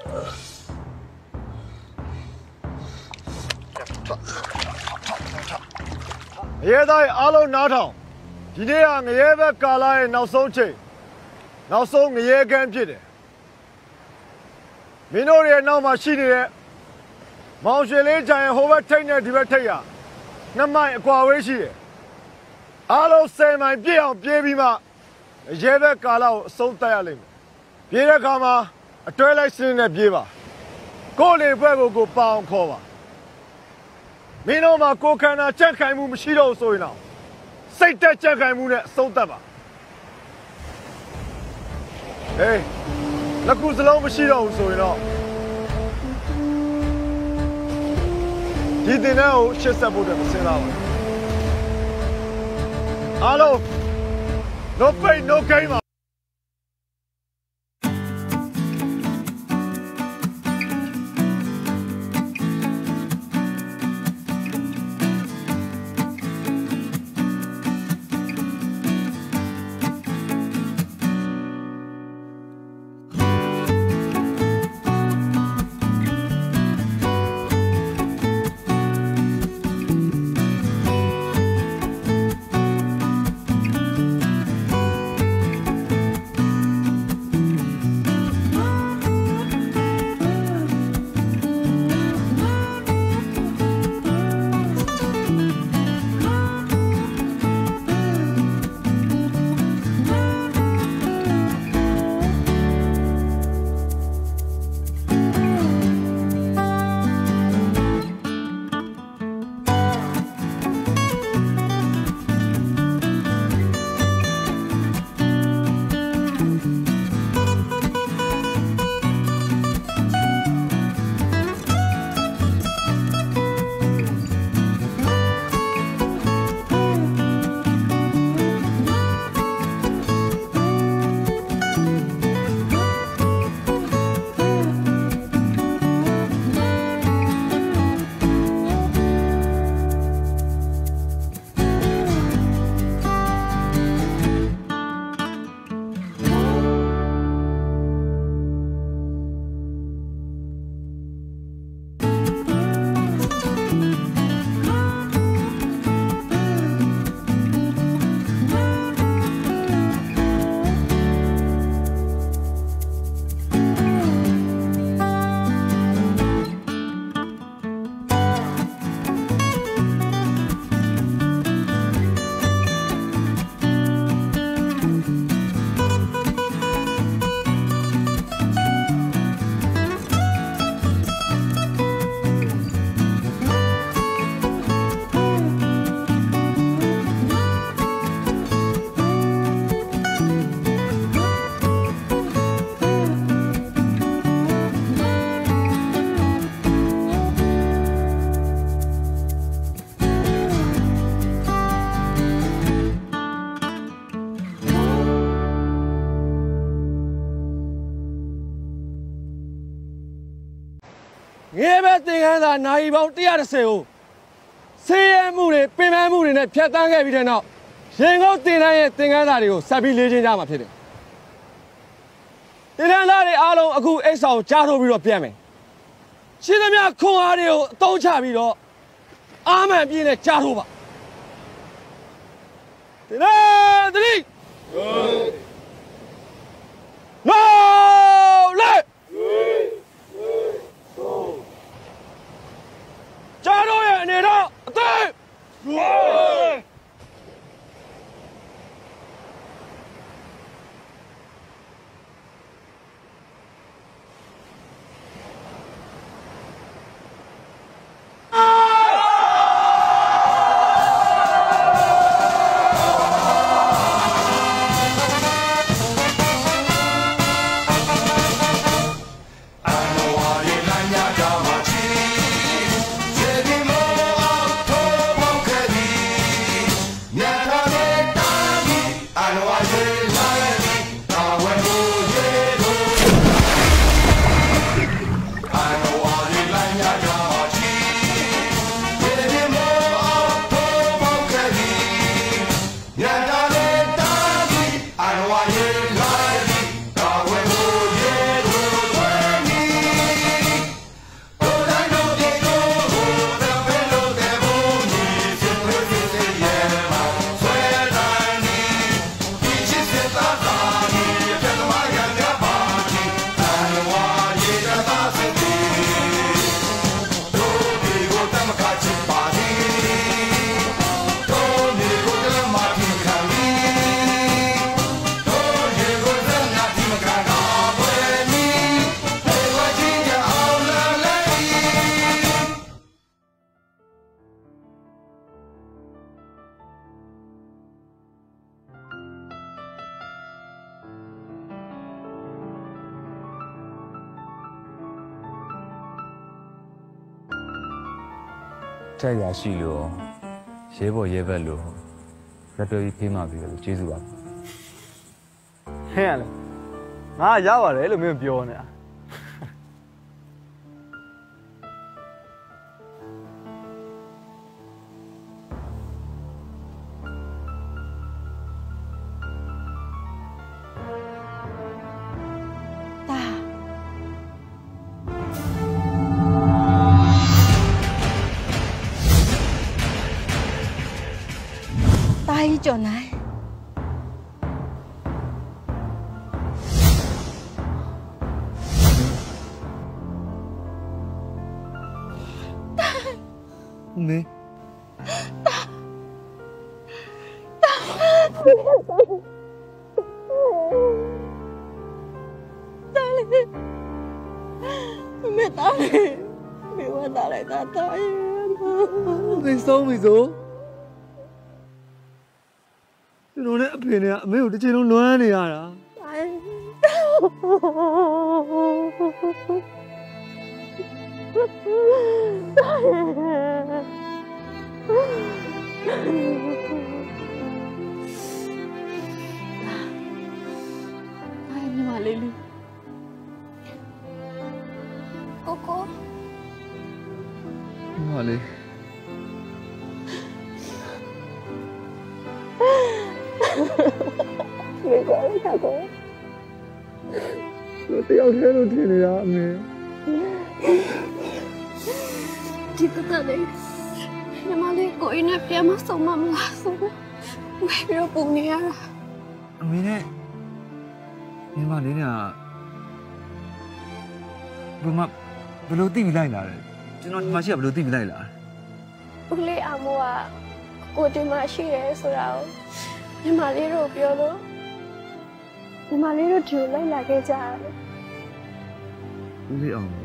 ရဲသားရဲ့အားလုံးနားထောင်ဒီနေ့ကငရဲဘက်ကာလာရဲ့နောက်ဆုံးချိန်နောက်ဆုံးငရဲကန်းဖြစ်တယ်မင်းတို့ရဲ့နောက်မှာရှိနေတဲ့မောင်ရွှေလေးဂျိုင်ဟိုဘက်ထိတ်နဲ့ဒီဘက်ထိတ်ရနှစ်မိုင်အကွာဝေးရှိတယ်အားလုံးဆယ်မိုင်ပြည့်အောင်ပြေးပြီးမှရဲဘက်ကာလာကိုအဆုံးသတ်ရလိမ့်မယ်ပြေးတဲ့အခါမှာအတွဲလိုက်စင်းနဲ့ပြေးပါကိုယ်လေဘက်ကိုကိုပအောင်ခေါ်ပါမင်းတို့မှာကိုခန္ဓာကြက်ခိုင်မှုမရှိတော့ဆိုရင်တော့စိတ်တက်ကြက်ခိုင်မှုနဲ့အဆုံးသတ်ပါဟေးလက်ကူစလုံးမရှိတော့ဘူးဆိုရင်တော့ဒီတင်တဲ့ကိုရှစ်ဆက်ဖို့အတွက်မစင်လာပါဘူးအားလုံး no pain no gain ပါငယ်ပဲသင်္ကန်းသာနိုင်ပေါင်းone hundred tenကိုဆေးရဲမှုတွေပင်ပန်းမှုတွေနဲ့ဖျက်ဆီးခဲ့ပြီးတဲ့နောက်ရင်ကုန်တင်တန်းရဲ့သင်္ကန်းသာတွေကိုဆက်ပြီးလေ့ကျင့်ကြမှာဖြစ်တယ်။တင်တန်းသားတွေအားလုံးအခုအိတ်ဆောင်ကြားထုတ်ပြီးတော့ပြန်မယ်။ရှင်းသမျှခွန်အားတွေကိုအသုံးချပြီးတော့အာမန်ပြည့်နဲ့ကြားထုတ်ပါ။တင်တန်းသတိနော်လေကြားတော့ရဲ့အနေတော့အသိ
Baby, more, I'll
တက်ရရှိလို့ရဲဘော်ရဲဘက်လို့လက်ပြောကြီးဖေးမှပြီးတော့ကျေးဇူးပါ
ဟဲ့ရလေငါရပါတယ်လို့မင်းပြောနေတာ
ကျော်နိုင်
နေ
မေတာမေဝတာလိုက်တာတာ
မေဆုံးပြီဆိုကျွန်တော်နဲ့အဖေနဲ့အမေကိုတစ်ချိန်လုံးလွမ်းနေရတာ
အိုင်ညီမလေးလေးကိုကို
ညီမလေး
မေကောင်းတာကို
တို့တယောက်တည်းလို့ထင်နေတာအမေ
ဒီကတည်းကညီမလေးကိုင်းနဲ့ပြန်မဆုံးမမလားဆိုတော့ဝယ်ပြီးတော့ပုံနေရတာ
အမေနဲ့ညီမလေးကဘမဘလို့တိမိလိုက်လာတယ်ကျွန်တော်ဒီမှာရှိကဘလို့တိမိလိုက်လာ
ဦးလေးအမေကကိုဒီမှာရှိရဲဆိုတာကိုညီမလေးတို့ပြောလို့ညီမလေးတို့ဒီကိုလိုက်လာခဲ့ကြတယ်
ဦးလေးအောင်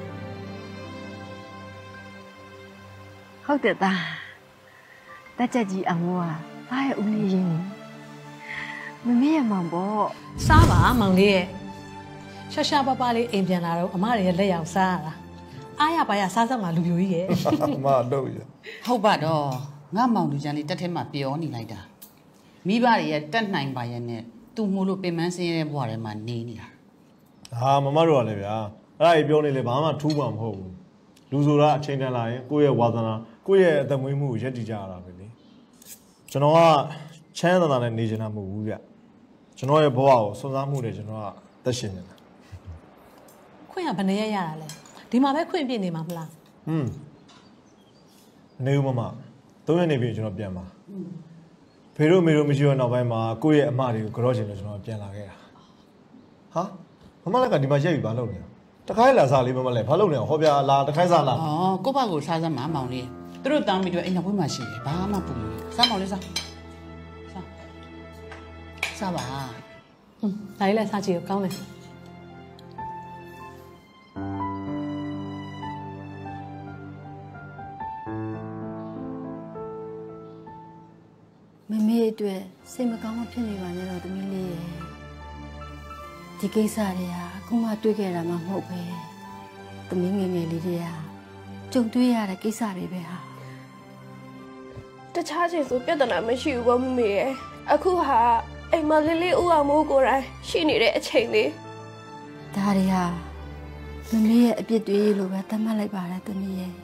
ဟုတ်တယ်သားတက်ချက်ကြီးအမေကဘာရဲ့ဦးလေးရင်းမမေရဲ့မောင်ပေါ့
စားပါမောင်လေးရဲ့ရှာရှာပပလေးအိမ်ပြန်လာတော့အမရဲ့လက်ရောက်စားရတာအားရပါရစားစမ်းမှာလူပြိုကြီးရဲ့
အမတော့ရ
ဟုတ်ပါတော့ငါမောင်လူချန်လေးတက်ထဲမှာပြောနေလိုက်တာမိဘတွေရဲ့တက်နိုင်ပါရဲ့နဲ့သူ့မို့လို့ပင်မဆင်းရဲတဲ့ဘဝထဲမှာနေနေတာ
ဟာမမတို့ကလည်းဗျာအဲ့ဒါကြီးပြောနေလေဘာမှထူးမှာမဟုတ်ဘူးလူဆိုတာအချိန်တန်လာရင်ကိုယ့်ရဲ့ဝါသနာကိုယ့်ရဲ့အသက်မွေးမှုကိုရက်တည်ကြရတာပဲလေကျွန်တော်ကချမ်းသာတာနဲ့နေချင်တာမဟုတ်ဘူးဗျကျွန်တော်ရဲ့ဘဝကိုစွန့်စားမှုတွေကျွန်တော်ကသက်ရှင်နေတာ
ခွင့်ရဘယ်နဲ့ရရတာလဲဒီမှာပဲခွင့်ပြနေမှာမလား
ဟွန်းနေဦးမမသုံးရက်နေပြီကျွန်တော်ပြန်ပါဖေတို့မေတို့မရှိတော့နောက်ပိုင်းမှာကိုယ့်ရဲ့အမတွေကိုကြော့ချင်လို့ကျွန်တော်ပြန်လာခဲ့တာဟာမမလည်းကဒီမှာရက်ပြီဘာလုပ်နေလဲတခိုင်းလာစားလေးမမလည်းဘာလုပ်နေအောင်ဟောပြလာတခိုင်းစားလာ
ဩကိုဘကိုစားစမ်းမှာမောင်လေးသူတို့တောင်းပြီးတော့အိမ်နောက်ဘက်မှာရှိတယ်ဘာမှပူလို့စားမောင်လေးစားစားစားပါ
ဟွန်းဒါလေးလည်းစားကြည့်ကောင်းတယ်
မမေအတွက်စိတ်မကောင်းမဖြစ်နေပါနဲ့တော့သမီးလေးရဲ့ဒီကိစ္စတွေကအခုမှတွေ့ခဲ့တာမှမဟုတ်ပဲသမီးငယ်ငယ်လေးတွေကကြုံတွေ့ရတဲ့ကိစ္စတွေပဲဟာ
တခြားချိန်ဆိုပြဿနာမရှိဘူးပေါ့မမေရဲ့အခုဟာအိမ်မလေးလေးဦးအောင်မိုးကိုယ်တိုင်ရှိနေတဲ့အချိန်လေး
ဒါတွေဟာမမေရဲ့အပြစ်တွေလို့ပဲသတ်မှတ်လိုက်ပါတယ်သမီးရဲ့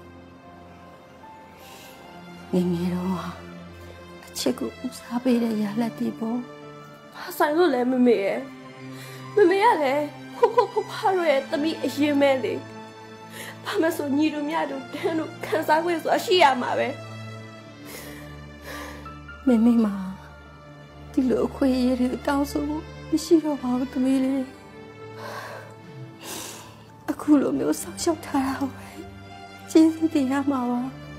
ငယ်ငယ်တော့ချစ်ကိုဦးစားပေးတဲ့ရလက်တီပေါ့
ဘာဆိုင်လို့လဲမမေရဲ့မမေရလဲခုခုခုဖားရရဲ့တမိအရင်မဲလေဘာမဆိုညီတို့မြတို့တန်းတို့ခံစားခွင့်ဆိုတာရှိရမှာပဲ
မမေမဒီလိုအခွင့်အရေးတွေတောင်းဆိုဖို့မရှိတော့ပါဘူးသမီးလေးအခုလိုမျိုးဆောက်ရှောက်ထားတာပဲကျေးဇူးတင်ရမှာပါ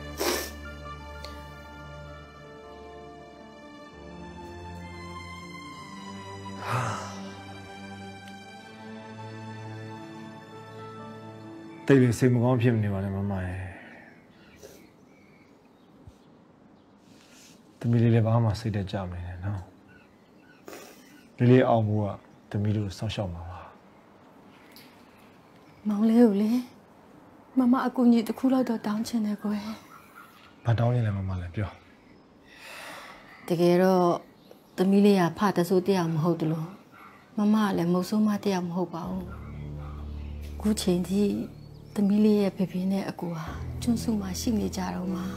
တိတ်ပြီးစိတ်မကောင်းဖြစ်နေပါနဲ့မမရဲ့သမီးလေးလည်းဘာမှစိတ်တက်ကြမနေနဲ့နော်လေးလေးအောင်မှုကသမီးတို့စောင့်ရှောက်မှာပါ
မောင်လေးကိုလေမမအကူကြီးတစ်ခုလောက်တော့တောင်းချင်တယ်ကွယ်
ဘာတောင်းနေလဲမမလည်းပြော
တကယ်တော့သမီးလေးကဖတဆိုးတရားမဟုတ်တလို့မမကလည်းမဟုတ်ဆိုးမတရားမဟုတ်ပါဘူးခုချိန်ထိသမီးလေးရဲ့ဖေဖေနဲ့အကူဟာကျွန်းစုမှာရှိနေကြတော့မှာ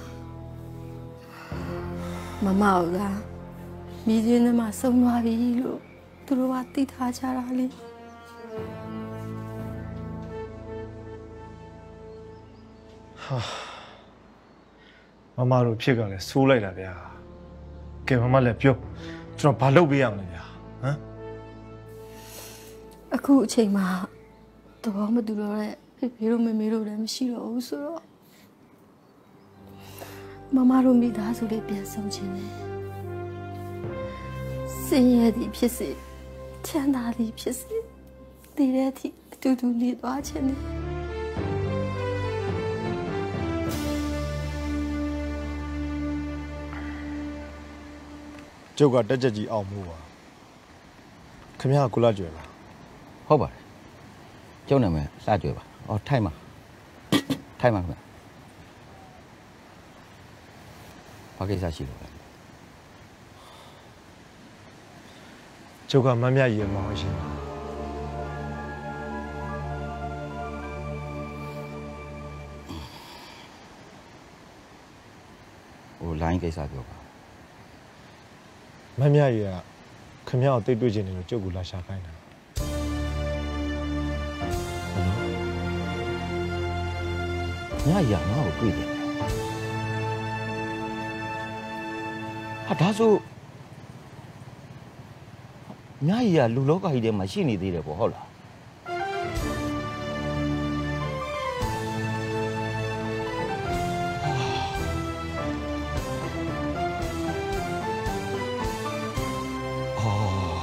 မမကမိချင်းနဲ့မှဆုံးသွားပြီလို့သူတို့ကသိထားကြတာလေ
ဟာမမတို့ဖြစ်ကလည်းဆိုးလိုက်တာဗျာကဲမမလည်းပြောကျွန်တော်ဘာလုပ်ပေးရမလဲဗျာဟမ်
အခုအချိန်မှာတော့မတူတော့တဲ့ဖေဖေတို့မေမေတို့လည်းမရှိတော့ဘူးဆိုတော့မမတို့မိသားစုလေးပြန်ဆောင်ခြင်းနဲ့စင်ရည်ဖြစ်စေချမ်းသာသည်ဖြစ်စေတည်တဲ့အထိအတူတူနေသွားခြင်းနဲ့
ကျုပ်ကတက်ကြကြီးအောင်မို့ပါခင်ဗျားကကုလားကျွယ်ပါ
ဟုတ်ပါတယ်ကျုပ်နာမည်စကြွယ်ပါအော်ထိုက်မှာထိုက်မှာခင်ဗျဘာကိစ္စရှိလို့လဲ
ကျုပ်ကမမြကြီးရဲ့မောင်ရှင်ပါ
ဟိုလိုင်းကိစ္စပြောပါ
မမြကြီးကခင်ဗျားကိုတိတ်တွေ့ချင်တယ်လို့ကျုပ်ကလာရှာခိုင်းတာ
ညရငါ့ကိုတွေ့တယ်ဟာဒါဆိုညရလူလောကကြီးထဲမှာရှိနေသေးတယ်ပေါ့ဟုတ်လားအော်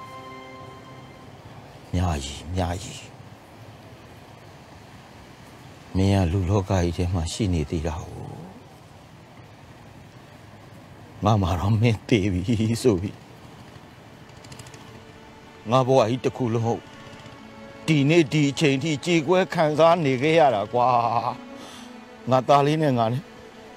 ညကြီးညကြီးမင်းကလူလောကကြီးထဲမှာရှိနေသေးတာဟုတ်ငါမှတော့မင်းတည်ပြီဆိုပြီးငါဘဝကြီးတစ်ခုလုံးဟုတ်ဒီနေ့ဒီအချိန်ထိကြေကွဲခံစားနေခဲ့ရတာကွာငါသားလေးနဲ့ငါနဲ့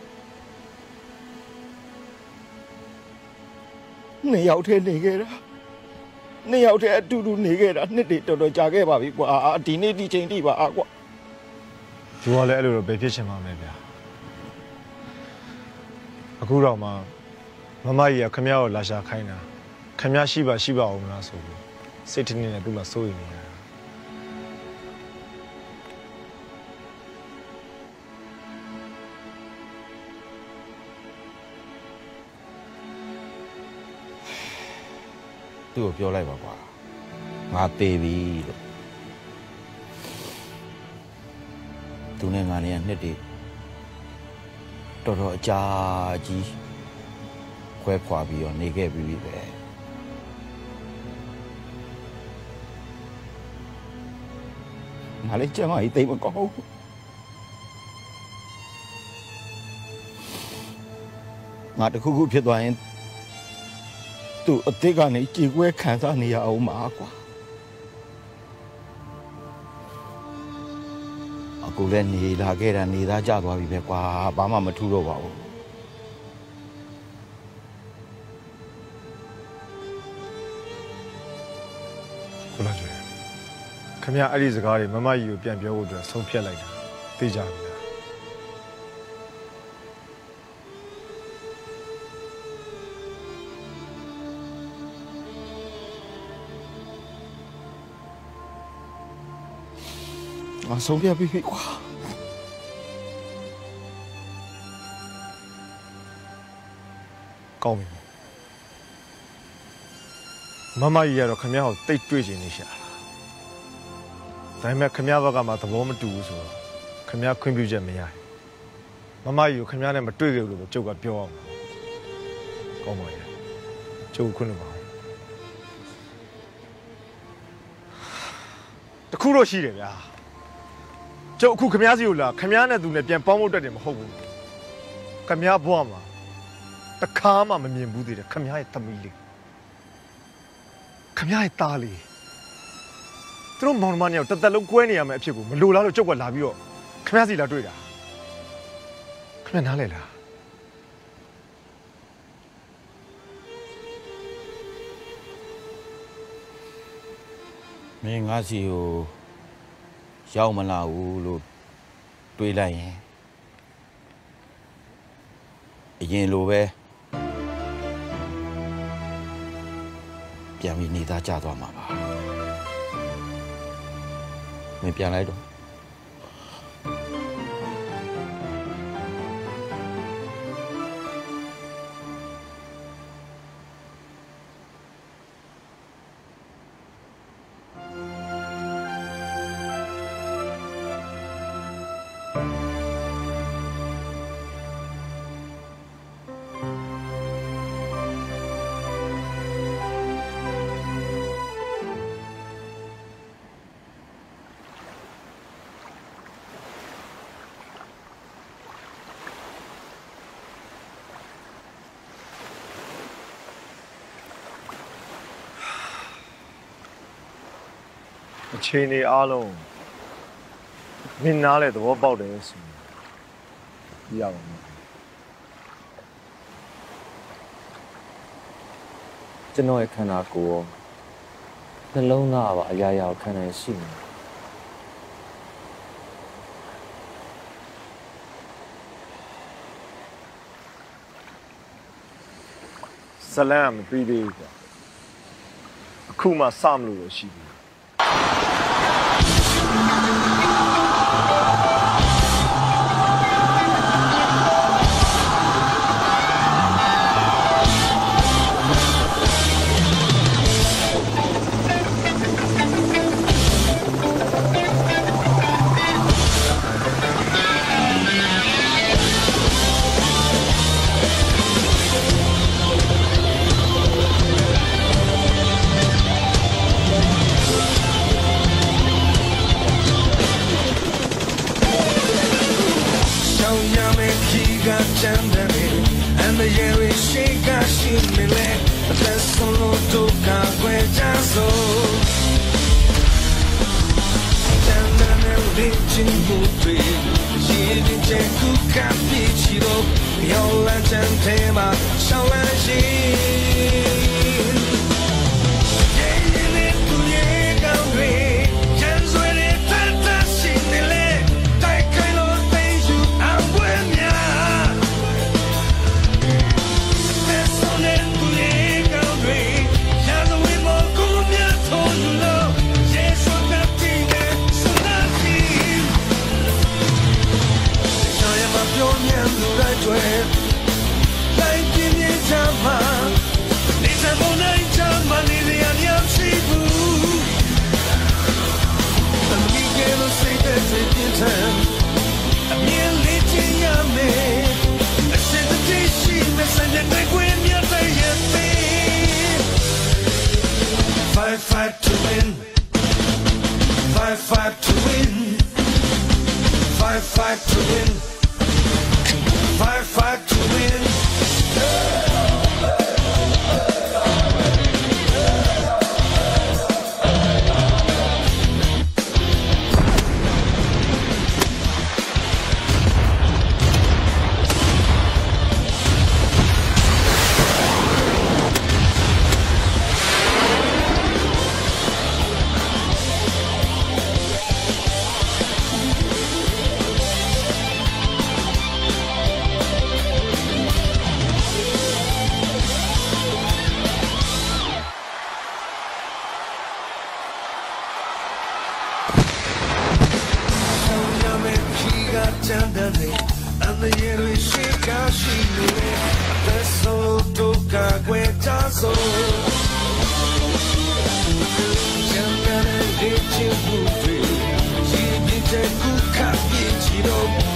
နှစ်ယောက်တည်းနေခဲ့တာနှစ်ယောက်တည်းအတူတူနေခဲ့တာနှစ်တည်းတော်တော်ကြာခဲ့ပါပြီကွာဒီနေ့ဒီချိန်ထိပါကွာ
သူကလည်းအဲ့လိုတော့ပဲဖြစ်ချင်ပါမယ်ဗျာအခုတော့မှမမကြီးကခမရကိုလာရှာခိုင်းတာခမရရှိပါရှိပါအောင်မလားဆိုပြီးစိတ်ထင်းနေတဲ့သူ့မှာစိုးရိမ်နေတာ
သူ့ကိုပြောလိုက်ပါကွာငါတေးပြီလို့သူနဲ့ငါနဲ့နှစ်တည်းတော်တော်အကြာကြီးခွဲခွာပြီးတော့နေခဲ့ပြီပဲငါလည်းကျမကြီးတိတ်မကောင်းဘူးငါတခုခုဖြစ်သွားရင်သူ့အသေးကနေကြေကွဲခံစားနေရအောင်မှာကွာအခုလည်းနေလာခဲ့တာနေသားကြသွားပြီပဲကွာဘာမှမထူးတော့ပါဘူး
ကိုလာကျွေးခမရအဲ့ဒီစကားတွေမမကြီးကိုပြန်ပြောဖို့အတွက်ဆုံးဖြတ်လိုက်တာသိကြပြီလား
ငါဆုံးဖြတ်ပြီကွာ
ကောင်းပြီမမကြီးကတော့ခမရကိုတိတ်တွေ့ချင်နေရှာဒါပေမဲ့ခမရဘက်ကမှသဘောမတူဘူးဆိုတော့ခမရခွင့်ပြုချက်မရမမကြီးကိုခမရနဲ့မတွေ့ခဲ့ဘူးလို့ကျုပ်ကပြောအောင်ကောင်းပါရဲ့ကျုပ်ခွင့်လို့ပါတခုတော့ရှိတယ်ဗျာကျုပ်အခုခမရစီကိုလာခမရနဲ့သူနဲ့ပြန်ပေါင်းဖို့တက်တယ်မဟုတ်ဘူးခမရဘွားမှာတခါမှမမြင်ဘူးသေးတယ်ခမရရဲ့သမီးလေးခမရရဲ့သားလေးသူတို့မောင်နှမနှစ်ယောက်တသက်လုံးကွဲနေရမယ်အဖြစ်ကိုမလိုလားလို့ကျုပ်ကလာပြီးတော့ခမရစီလာတွေ့တာခမရနားလဲလား
မင်းငါစီကိုရောက်မလာဘူးလို့တွေးလိုက်ရင်အရင်လိုပဲပြန်ပြီးနေသားကြသွားမှာပါမင်းပြန်လိုက်တော့
အချိန်တွေအားလုံးမင်းနားလေသဘောပေါက်တယ်ဆိုရပါမယ်
ကျွန်တော်ရဲ့ခန္ဓာကိုယ်ရောနှလုံးသားပါအရာရာခံနိုင်ရှိနေ
ဇလန်မပြီးသေးဘူးကွာအခုမှစမလို့လို့ရှိပြီ
Don't